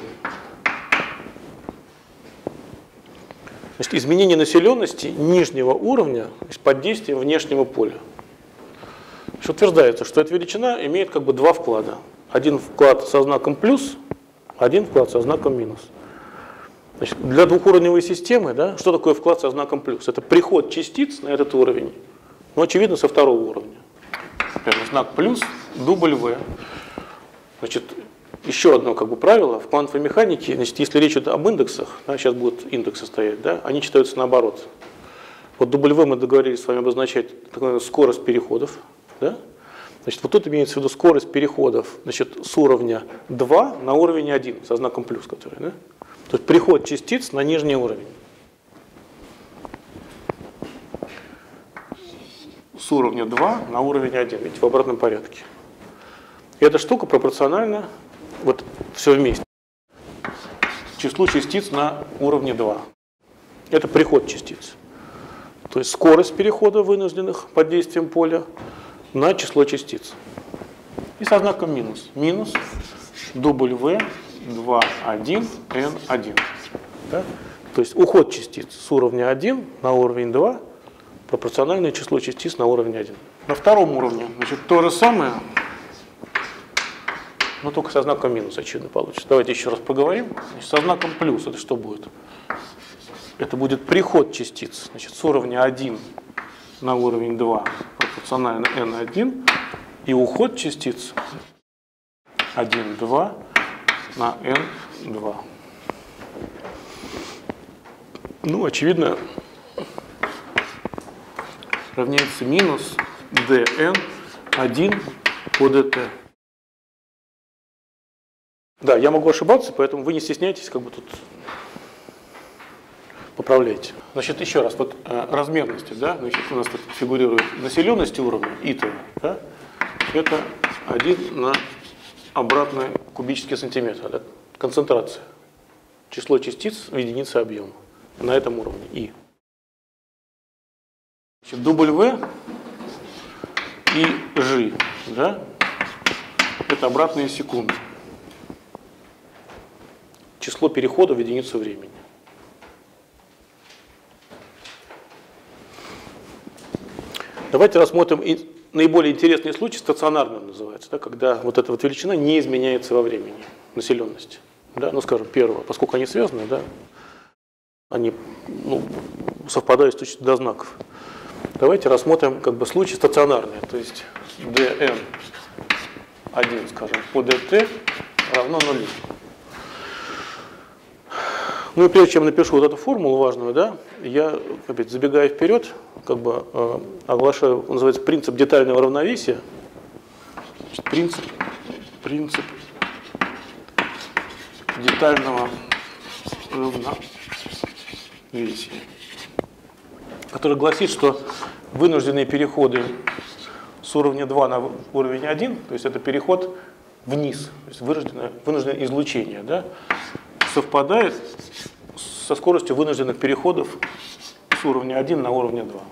Значит, изменение населенности нижнего уровня под действием внешнего поля. Значит, утверждается, что эта величина имеет как бы два вклада. Один вклад со знаком плюс, один вклад со знаком минус. Значит, для двухуровневой системы, да, что такое вклад со знаком плюс? Это приход частиц на этот уровень, ну, очевидно, со второго уровня. Например, знак плюс, дубль В. Значит, еще одно как бы правило в квантовой механике, значит, если речь идет об индексах, да, сейчас будут индексы стоять, да, они читаются наоборот. Вот W мы договорились с вами обозначать такую скорость переходов. Да? Значит, вот тут имеется в виду скорость переходов, значит, с уровня два на уровень один, со знаком плюс, который, да? То есть приход частиц на нижний уровень. С уровня два на уровень один, видите, в обратном порядке. И эта штука пропорциональна, вот все вместе, числу частиц на уровне два. Это приход частиц. То есть скорость перехода вынужденных под действием поля на число частиц. И со знаком минус. Минус W два, один, эн один. Да? То есть уход частиц с уровня один на уровень два пропорциональное число частиц на уровень один. На втором уровне, значит, то же самое, но только со знаком минус, очевидно, получится. Давайте еще раз поговорим. Значит, со знаком плюс это что будет? это будет приход частиц, значит, с уровня один на уровень два пропорционально эн один, и уход частиц один, два на эн два. Ну, очевидно, равняется минус dn один по dt. Да, я могу ошибаться, поэтому вы не стесняйтесь, как бы тут поправляйте. Значит, еще раз, вот э, размерности, да, значит, у нас тут фигурирует населенность уровня ИТ, да, это один на обратный кубический сантиметр, да, концентрация, число частиц в единице объема на этом уровне И. Значит, W и G, да, это обратные секунды. Число переходов в единицу времени. Давайте рассмотрим и наиболее интересный случай, стационарным называется, да, когда вот эта вот величина не изменяется во времени, населенности. Да, ну, скажем, первое, поскольку они связаны, да, они ну, совпадают с точностью до знаков. Давайте рассмотрим как бы случай стационарный, то есть dn один, скажем, по dt равно нулю. Ну и прежде чем напишу вот эту формулу важную, да, я, опять забегая вперед, как бы э, оглашаю, называется принцип детального равновесия. Значит, принцип, принцип детального равновесия, который гласит, что вынужденные переходы с уровня два на уровень один, то есть это переход вниз, то есть вынужденное, вынужденное излучение, да, совпадает со скоростью вынужденных переходов с уровня один на уровень два.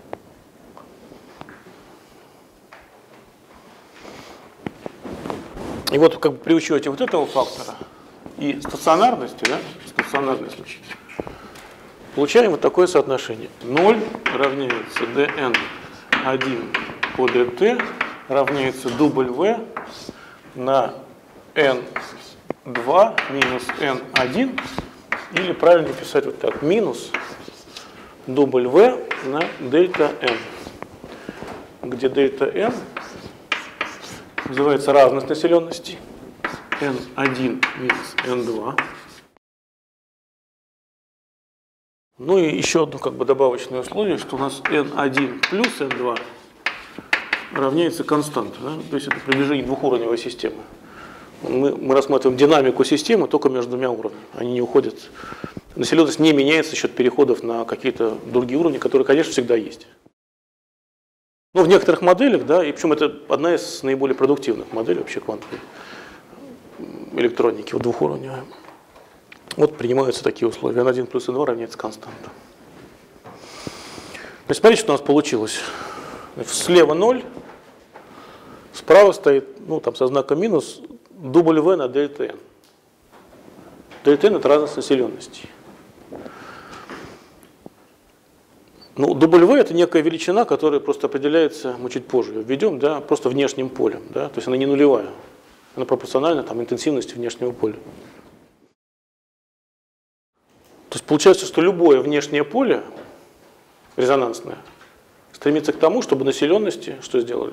И вот как бы при учете вот этого фактора и стационарности, да, стационарный случай, получаем вот такое соотношение. ноль равняется dn один по dt равняется w на эн два минус эн один, или правильно писать вот так, минус w на дельта n, где дельта n называется разность населенности, эн один минус эн два. Ну и еще одно как бы добавочное условие, что у нас эн один плюс эн два равняется константе, да? То есть это приближение двухуровневой системы. Мы, мы рассматриваем динамику системы только между двумя уровнями. Они не уходят. Населенность не меняется за счет переходов на какие-то другие уровни, которые, конечно, всегда есть. Но в некоторых моделях, да, и причем это одна из наиболее продуктивных моделей вообще квантовой электроники, вот двухуровневая. Вот принимаются такие условия. эн один плюс эн два равняется константа. То есть смотрите, что у нас получилось. Слева ноль, справа стоит, ну там со знаком минус, W на дельта n. Дельта n это разность населенности. Ну, W это некая величина, которая просто определяется, мы чуть позже ее введем, да, просто внешним полем. Да, то есть она не нулевая, она пропорциональна там, интенсивности внешнего поля. То есть получается, что любое внешнее поле, резонансное, стремится к тому, чтобы населенности что сделали?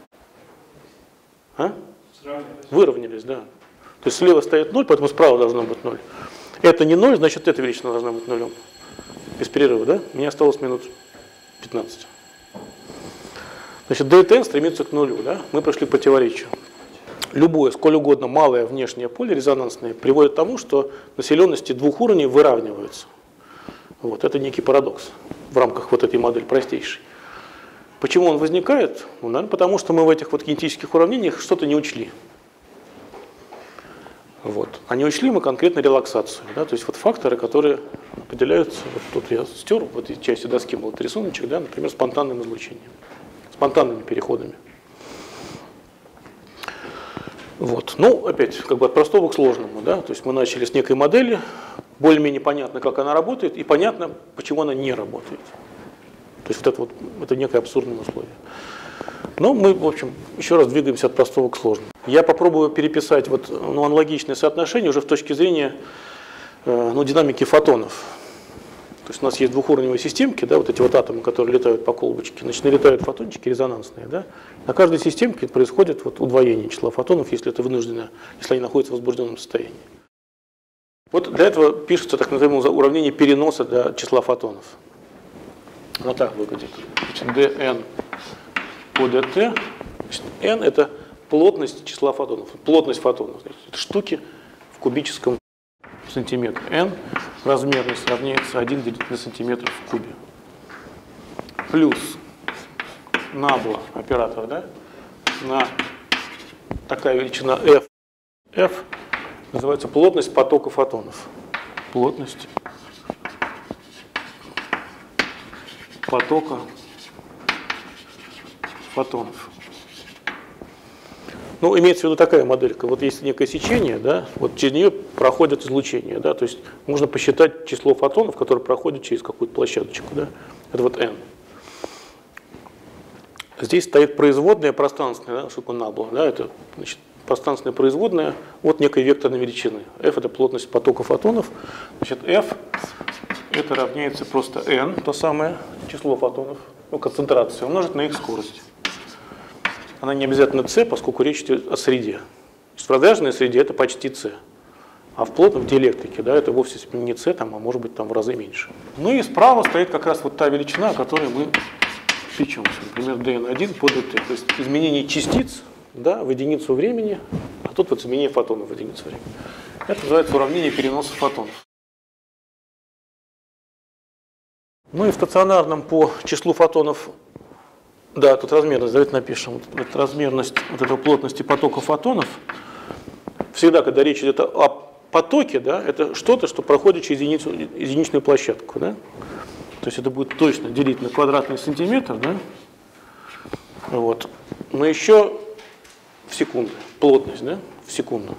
А? Выровнялись, да. То есть слева стоит ноль, поэтому справа должно быть ноль. Это не ноль, значит эта величина должна быть нулем. Без перерыва, да? Мне осталось минут пятнадцать. Значит, дельта n стремится к нулю, да? Мы прошли по противоречию. Любое, сколь угодно малое внешнее поле резонансное приводит к тому, что населенности двух уровней выравниваются. Вот, это некий парадокс в рамках вот этой модели простейшей. Почему он возникает? Ну, наверное, потому что мы в этих вот кинетических уравнениях что-то не учли. Вот. А не учли мы конкретно релаксацию. Да? То есть вот факторы, которые определяются, вот тут я стер в этой части доски был этот рисуночек, да, например, спонтанным излучением, спонтанными переходами. Вот. Ну, опять, как бы от простого к сложному. Да? То есть мы начали с некой модели, более-менее понятно, как она работает, и понятно, почему она не работает. То есть вот это, вот, это некое абсурдное условие. Но мы, в общем, еще раз двигаемся от простого к сложному. Я попробую переписать вот, ну, аналогичные соотношения уже с точки зрения э, ну, динамики фотонов. То есть у нас есть двухуровневые системки, да, вот эти вот атомы, которые летают по колбочке, значит, налетают фотончики резонансные. Да. На каждой системке происходит вот удвоение числа фотонов, если это вынуждено, если они находятся в возбужденном состоянии. Вот для этого пишется так называемое уравнение переноса для числа фотонов. Оно так выглядит. Значит, dn по dt. Значит, n это плотность числа фотонов. Плотность фотонов. Значит, это штуки в кубическом сантиметре. n размерность равняется один делить на сантиметр в кубе. Плюс набла оператор, да, на такая величина f. f называется плотность потока фотонов. Плотность потока фотонов. Ну, имеется в виду такая моделька. Вот есть некое сечение, да, вот через нее проходит излучение, да, то есть можно посчитать число фотонов, которые проходят через какую-то площадочку, да. Это вот n. Здесь стоит производная пространственная, да, что такое набла, да, это, значит, пространственная производная от некой векторной величины. F это плотность потока фотонов, значит, F это равняется просто n, то самое число фотонов, ну, концентрация, умножить на их скорость. Она не обязательно c, поскольку речь идет о среде. В разряженной среде это почти c. А в плотном диэлектрике, да, это вовсе не c, там, а может быть там в разы меньше. Ну и справа стоит как раз вот та величина, о которой мы печемся. Например, дэ эн один по dt. То есть изменение частиц, да, в единицу времени, а тут вот изменение фотонов в единицу времени. Это называется уравнение переноса фотонов. Ну и в стационарном по числу фотонов, да, тут размерность, давайте напишем, вот, вот размерность вот этой плотности потока фотонов, всегда, когда речь идет о потоке, да, это что-то, что проходит через единицу, единичную площадку, да? То есть это будет точно делить на квадратный сантиметр, да? Вот. Но еще в секунду, плотность, да, в секунду.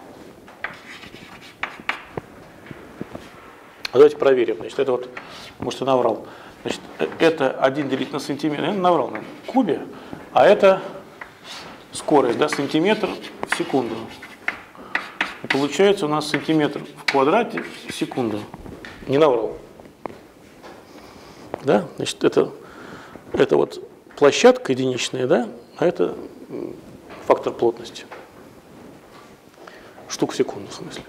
А давайте проверим, значит, это вот, может, я наврал. Значит, это один делить на сантиметр, я наврал на кубе, а это скорость, да, сантиметр в секунду. И получается у нас сантиметр в квадрате в секунду. Не наврал. Да? Значит, это, это вот площадка единичная, да, а это фактор плотности. Штук в секунду, в смысле.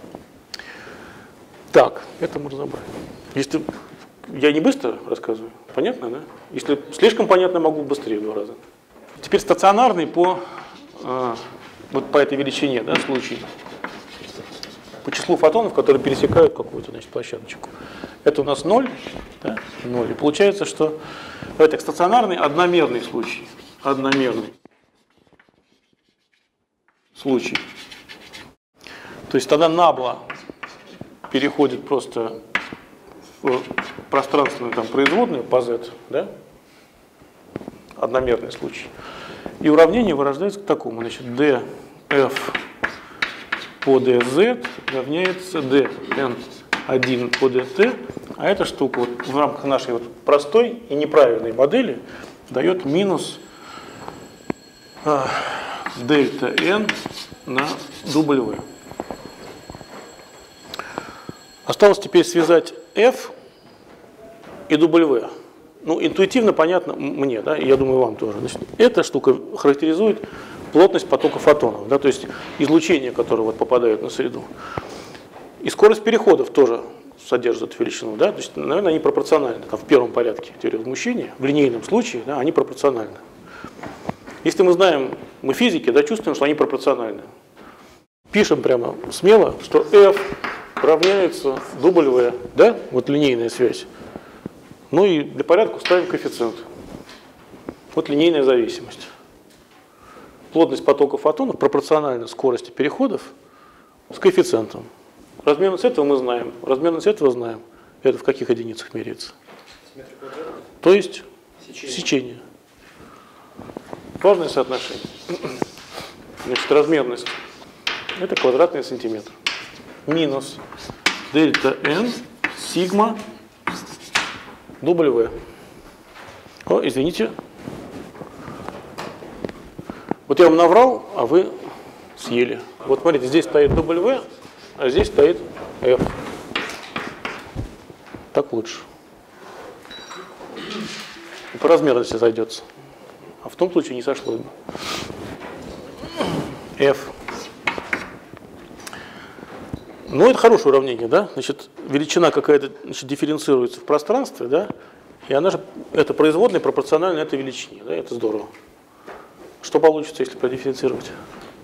Так, это мы разобрали. Если я не быстро рассказываю, понятно, да? Если слишком понятно, могу быстрее в два раза. Теперь стационарный по, э, вот по этой величине, да, случай. По числу фотонов, которые пересекают какую-то, значит, площадочку. Это у нас ноль, да, ноль. И получается, что это стационарный одномерный случай. Одномерный случай. То есть тогда набла переходит просто в пространственную там производную по z, да? Одномерный случай. И уравнение вырождается к такому. Значит, df по dz равняется dn один по dt, а эта штука вот в рамках нашей вот простой и неправильной модели дает минус э, дельта n на w. Осталось теперь связать f и w. Ну, интуитивно понятно мне, да, и я думаю, вам тоже. Значит, эта штука характеризует плотность потока фотонов, да, то есть излучение, которое вот попадает на среду. И скорость переходов тоже содержит эту величину, да, то есть, наверное, они пропорциональны. Там, в первом порядке теории возмущения, в линейном случае, да, они пропорциональны. Если мы знаем, мы физики, да, чувствуем, что они пропорциональны. Пишем прямо смело, что f равняется w, да, вот линейная связь. Ну и для порядка ставим коэффициент. Вот линейная зависимость. Плотность потока фотонов пропорциональна скорости переходов с коэффициентом. Размерность этого мы знаем, размерность этого знаем. Это в каких единицах меряется? То есть сечение. сечение. Важное соотношение. Значит, размерность – это квадратный сантиметр. Минус дельта n сигма w. О, извините. Вот я вам наврал, а вы съели. Вот смотрите, здесь стоит w, а здесь стоит f. Так лучше. И по размерности зайдется. А в том случае не сошлось бы. F. Ну, это хорошее уравнение, да? Значит, величина какая-то, значит, дифференцируется в пространстве, да? И она же, это производная пропорциональна этой величине, да? Это здорово. Что получится, если продифференцировать?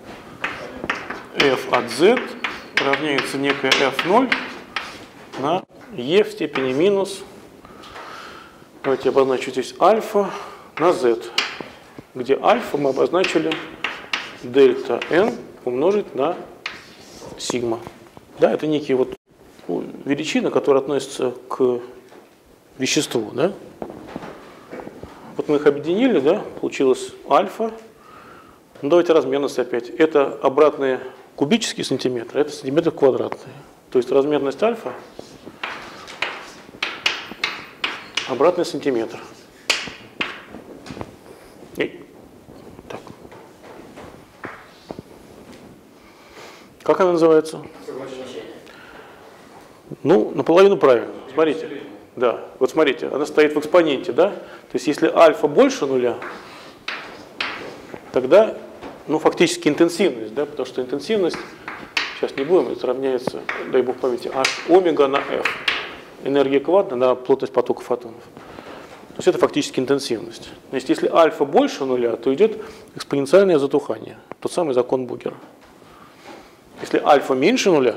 F от z равняется некое эф ноль на e в степени минус, давайте я обозначу здесь альфа на z, где альфа мы обозначили дельта n умножить на сигма. Да, это некие вот величины, которые относятся к веществу. Да? Вот мы их объединили, да, получилось альфа. Ну, давайте размерность опять. Это обратные кубические сантиметры, это сантиметры квадратные. То есть размерность альфа обратный сантиметр. И, так. Как она называется? Ну, наполовину правильно. Смотрите. Да, вот смотрите, она стоит в экспоненте, да? То есть если альфа больше нуля, тогда, ну, фактически интенсивность, да, потому что интенсивность, сейчас не будем, это равняется, дай бог памяти, h омега на f. Энергия квантна на плотность потока фотонов. То есть это фактически интенсивность. Значит, если альфа больше нуля, то идет экспоненциальное затухание. Тот самый закон Бугера. Если альфа меньше нуля,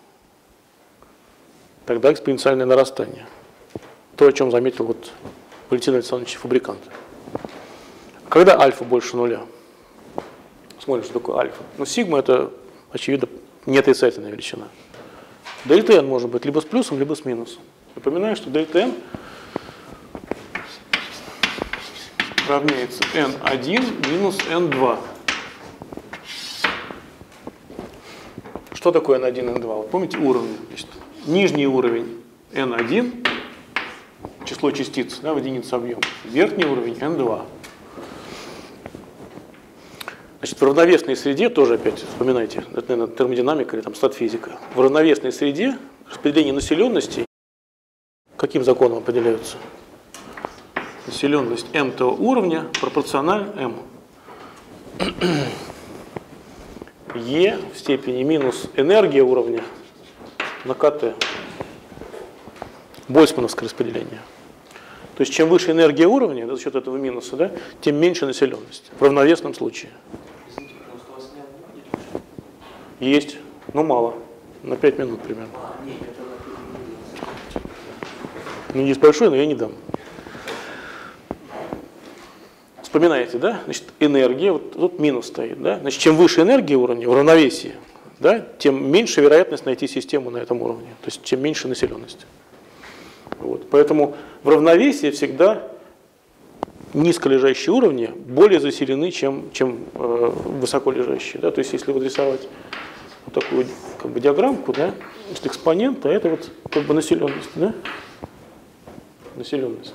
тогда экспоненциальное нарастание. То, о чем заметил вот Валентин Александрович Фабрикант. Когда альфа больше нуля? Смотрим, что такое альфа. Ну, сигма это, очевидно, неотрицательная величина. Дельта n может быть либо с плюсом, либо с минусом. Напоминаю, что дельта n равняется эн один минус эн два. Что такое эн один, эн два? Вот помните уровни? Значит, нижний уровень эн один, число частиц, да, в единицу объема. Верхний уровень эн два. Значит, в равновесной среде, тоже опять вспоминайте, это, наверное, термодинамика или там статфизика. В равновесной среде распределение населенности каким законом определяются? Населенность m-того уровня пропорциональна m. E в степени минус энергия уровня на КТ. Больцмановское распределение. То есть чем выше энергия уровня, да, за счет этого минуса, да, тем меньше населенность. В равновесном случае. Есть, но мало. На пять минут примерно. Ну, есть большой, но я не дам. Вспоминаете, да? Значит, энергия, вот тут минус стоит, да? Значит, чем выше энергия уровня, в равновесии, да, тем меньше вероятность найти систему на этом уровне. То есть, чем меньше населенность. Вот. Поэтому в равновесии всегда низколежащие уровни более заселены, чем, чем э, высоколежащие. Да? То есть, если вот рисовать вот такую как бы, диаграммку, да, значит, экспонент, а это вот как бы населенность, да? Населенность.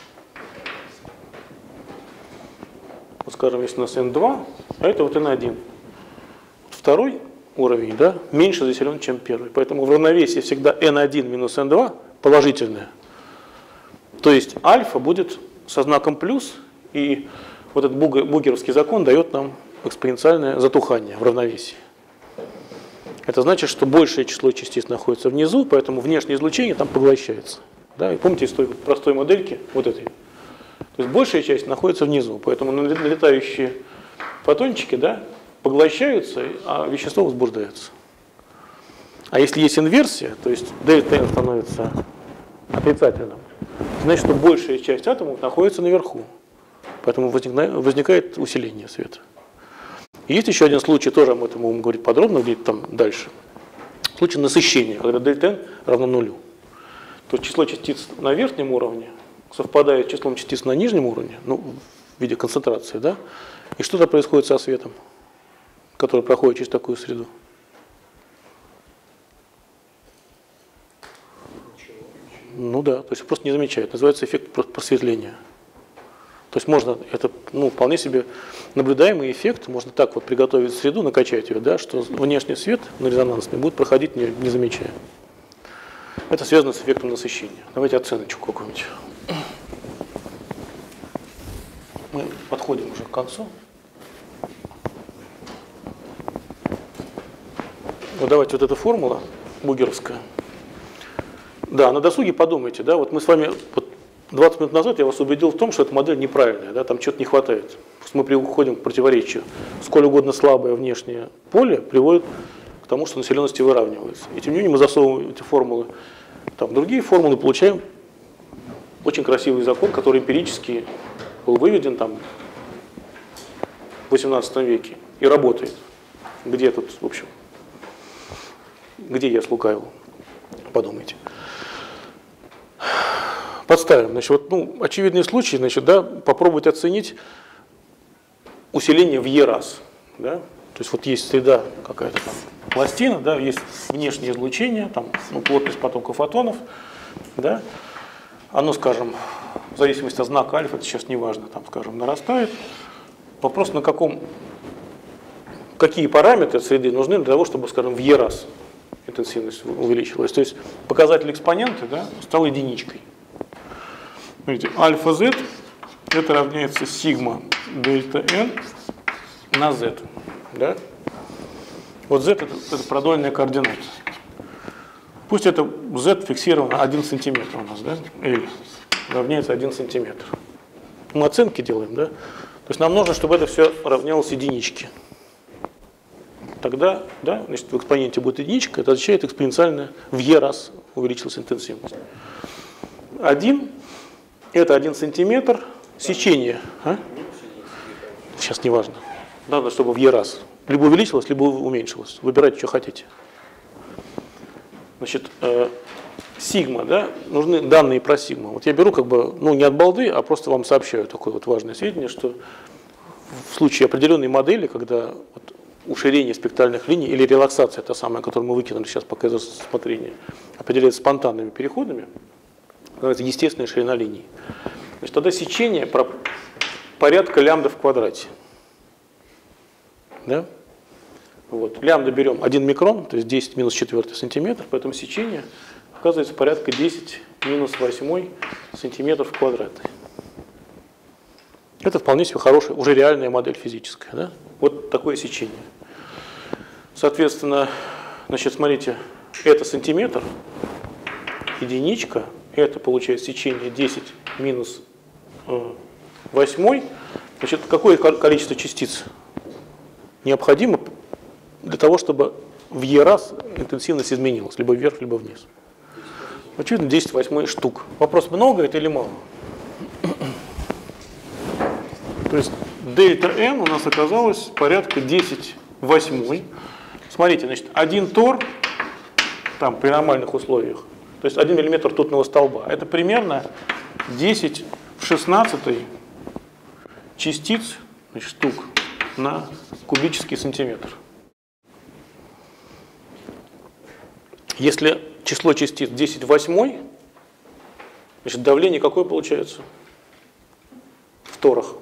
Вот скажем, если у нас эн два, а это вот эн один. Второй уровень, да, меньше заселен, чем первый. Поэтому в равновесии всегда эн один минус эн два положительное. То есть альфа будет со знаком плюс, и вот этот бугеровский закон дает нам экспоненциальное затухание в равновесии. Это значит, что большее число частиц находится внизу, поэтому внешнее излучение там поглощается. Да, и помните из той простой модельки, вот этой. То есть большая часть находится внизу, поэтому налетающие фотончики, да, поглощаются, а вещество возбуждается. А если есть инверсия, то есть дельта n становится отрицательным, значит, что большая часть атомов находится наверху. Поэтому возникает усиление света. И есть еще один случай, тоже об этом будем говорить подробно, где-то там дальше. Случай насыщения, когда дельта n равно нулю. То есть число частиц на верхнем уровне совпадает с числом частиц на нижнем уровне, ну, в виде концентрации, да? И что-то происходит со светом, который проходит через такую среду. Ну да, то есть просто не замечает. Называется эффект просветления. То есть можно, это ну, вполне себе наблюдаемый эффект, можно так вот приготовить среду, накачать ее, да, что внешний свет, ну, резонансный, будет проходить не, не замечая. Это связано с эффектом насыщения. Давайте оценочку какую-нибудь. Мы подходим уже к концу. Вот давайте вот эта формула бугеровская. Да, на досуге подумайте, да, вот мы с вами вот двадцать минут назад я вас убедил в том, что эта модель неправильная, да, там что-то не хватает. Мы приходим к противоречию. Сколь угодно слабое внешнее поле приводит к тому, что населенности выравнивается. И тем не менее мы засовываем эти формулы, там другие формулы, получаем очень красивый закон, который эмпирически был выведен там в восемнадцатом веке и работает. Где тут, в общем, где я слукавил? Подумайте. Подставим. Значит, вот, ну, очевидный случай, значит, да, попробовать оценить усиление в Е раз. Да? То есть вот есть среда какая-то там пластина, да, есть внешнее излучение, там, ну, плотность потока фотонов, да, оно, скажем, в зависимости от знака альфа, это сейчас не важно, там, скажем, нарастает. Вопрос, на каком, какие параметры среды нужны для того, чтобы, скажем, в Е раз интенсивность увеличилась. То есть показатель экспонента, да, стал единичкой. Смотрите, альфа z это равняется сигма дельта n на z. Да? Вот z это, это продольная координата. Пусть это z фиксировано один сантиметр у нас, да? L равняется один сантиметр. Мы оценки делаем, да? То есть нам нужно, чтобы это все равнялось единичке. Тогда, да, значит, в экспоненте будет единичка, это означает экспоненциально в Е раз увеличилась интенсивность. один это один сантиметр сечение. А? Сейчас не важно. Надо, чтобы в Е раз либо увеличилось, либо уменьшилось. Выбирайте, что хотите. Значит, э, сигма, да, нужны данные про сигму. Вот я беру как бы, ну не от балды, а просто вам сообщаю такое вот важное сведение, что в случае определенной модели, когда вот уширение спектральных линий или релаксация, та самая, которую мы выкинули сейчас пока из рассмотрения, определяется спонтанными переходами, называется естественная ширина линий. Значит, тогда сечение про порядка лямбда в квадрате. Да? Вот. Лямбда берем один микрон, то есть десять минус четыре сантиметра, поэтому сечение оказывается порядка десять минус восемь сантиметров в квадрате. Это вполне себе хорошая, уже реальная модель физическая. Да? Вот такое сечение. Соответственно, значит, смотрите, это сантиметр, единичка, это получается сечение десять минус восемь. Значит, какое количество частиц необходимо для того, чтобы в Е раз интенсивность изменилась, либо вверх, либо вниз? Очевидно, десять восемь штук. Вопрос, много это или мало? То есть дельта n у нас оказалось порядка десять восемь. Смотрите, значит, один тор там при нормальных условиях, то есть один миллиметр ртутного столба, это примерно десять в шестнадцатой частиц, значит, штук на кубический сантиметр. Если число частиц десять в восьмой, значит, давление какое получается в торах?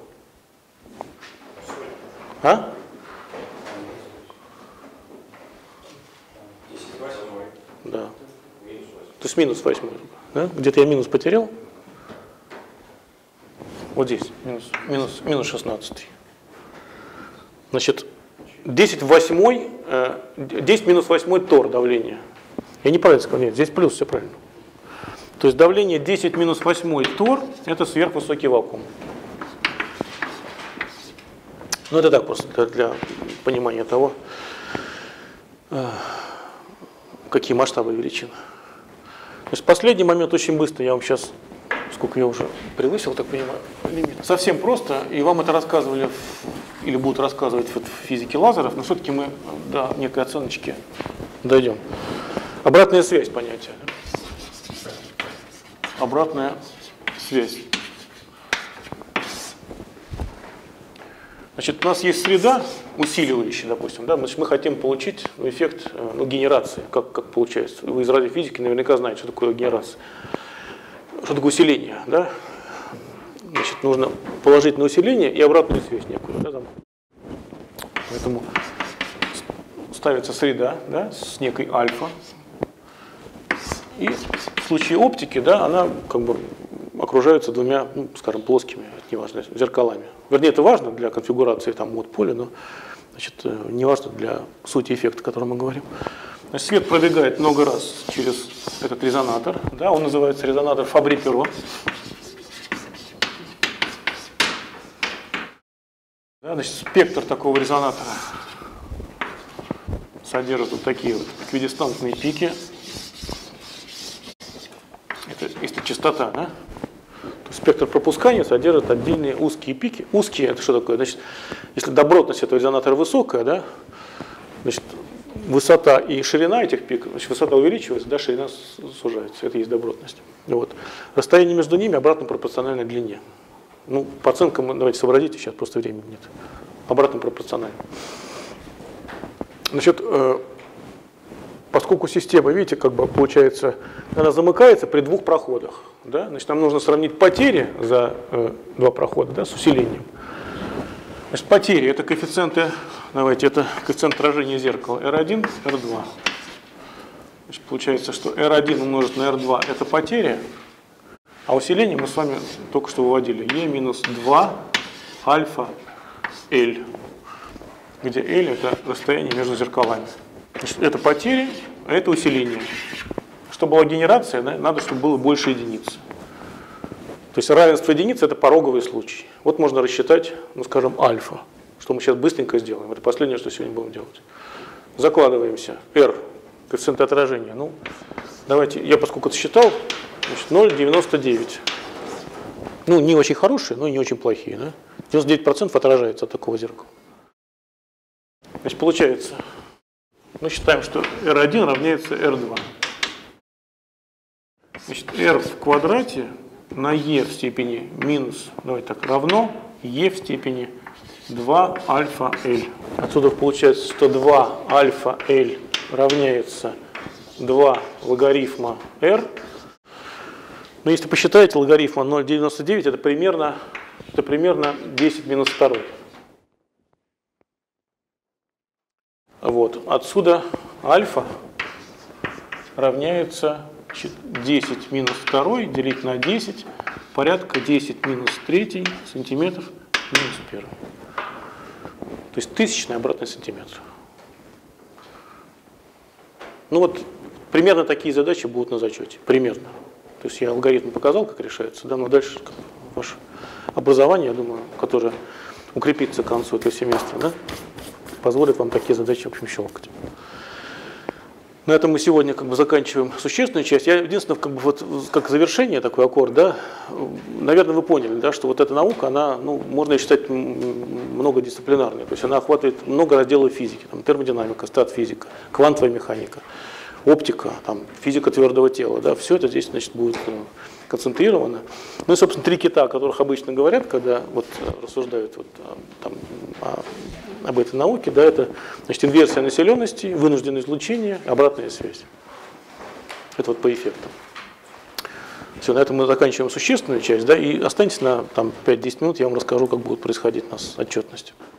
А? Да. То есть минус восемь. Да? Где-то я минус потерял. Вот здесь. Минус, минус, минус шестнадцать. Значит, десять в восьмой, десять минус восьмой тор давление. Я неправильно сказал, нет, здесь плюс, все правильно. То есть давление десять минус восьмой тор это сверхвысокий вакуум. Ну, это так просто для, для понимания того, э, какие масштабы величин. Значит, последний момент очень быстро, я вам сейчас, сколько я уже превысил, так понимаю, лимит. Совсем просто, и вам это рассказывали, в, или будут рассказывать в, в физике лазеров, но все-таки мы до некой оценочки дойдем. Обратная связь понятия. Обратная связь. Значит, у нас есть среда усиливающая, допустим, да, значит, мы хотим получить эффект ну, генерации, как, как получается. Вы из радиофизики наверняка знаете, что такое генерация, что такое усиление. Да? Значит, нужно положительное усиление и обратную связь некую. Да, там. Поэтому ставится среда, да, с некой альфа, и случае оптики, да, она как бы окружается двумя, ну, скажем, плоскими, неважно, зеркалами. Вернее, это важно для конфигурации там мод поля, но значит, не важно для сути эффекта, о котором мы говорим. Значит, свет пробегает много раз через этот резонатор, да, он называется резонатор Фабри-Перо. Да, значит, спектр такого резонатора содержит вот такие вот эквидистантные пики. Это если частота, да? То спектр пропускания содержит отдельные узкие пики. Узкие, это что такое? Значит, если добротность этого резонатора высокая, да, значит, высота и ширина этих пиков, значит, высота увеличивается, да, ширина сужается. Это есть добротность. Вот. Расстояние между ними обратно пропорционально длине. Ну, по оценкам, давайте сообразите, сейчас просто времени нет. Обратно пропорционально. Значит, э, поскольку система, видите, как бы получается, она замыкается при двух проходах. Да? Значит, нам нужно сравнить потери за э, два прохода, да, с усилением. Значит, потери – это коэффициенты, давайте, это коэффициент отражения зеркала эр один, эр два. Значит, получается, что эр один умножить на эр два – это потери, а усиление мы с вами только что выводили. Е минус два альфа L, где L – это расстояние между зеркалами. Значит, это потери, а это усиление. Чтобы была генерация, да, надо, чтобы было больше единиц. То есть равенство единиц – это пороговый случай. Вот можно рассчитать, ну скажем, альфа, что мы сейчас быстренько сделаем. Это последнее, что сегодня будем делать. Закладываемся. R – коэффициент отражения. Ну, давайте, я поскольку это считал, значит, ноль целых девяносто девять. Ну, не очень хорошие, но и не очень плохие. Да? девяносто девять процентов отражается от такого зеркала. Значит, получается, мы считаем, что эр один равняется эр два. Значит, r в квадрате на e в степени минус, давайте так, равно e в степени два альфа L. Отсюда получается, что два альфа L равняется два логарифма r. Но если посчитаете логарифма ноль целых девяносто девять, это примерно, это примерно десять минус два. Вот. Отсюда альфа равняется десять минус два делить на десять, порядка десять минус три сантиметров минус один. То есть тысячная обратный сантиметр. Ну вот, примерно такие задачи будут на зачете. Примерно. То есть я алгоритм показал, как решается, да, но дальше ваше образование, я думаю, которое укрепится к концу этого семестра, да, позволит вам такие задачи, в общем, щелкать. На этом мы сегодня как бы заканчиваем существенную часть. Я единственное, как бы вот как завершение такой аккорд, да, наверное, вы поняли, да, что вот эта наука, она, ну, можно считать многодисциплинарной. То есть она охватывает много разделов физики, там, термодинамика, статфизика, квантовая механика, оптика, там, физика твердого тела. Да, все это здесь, значит, будет концентрировано. Ну и, собственно, три кита, о которых обычно говорят, когда вот рассуждают вот, там, о, об этой науке, да, это, значит, инверсия населенности, вынужденное излучение, обратная связь. Это вот по эффектам. Все, на этом мы заканчиваем существенную часть, да, и останьтесь на пять-десять минут, я вам расскажу, как будет происходить у нас отчетность.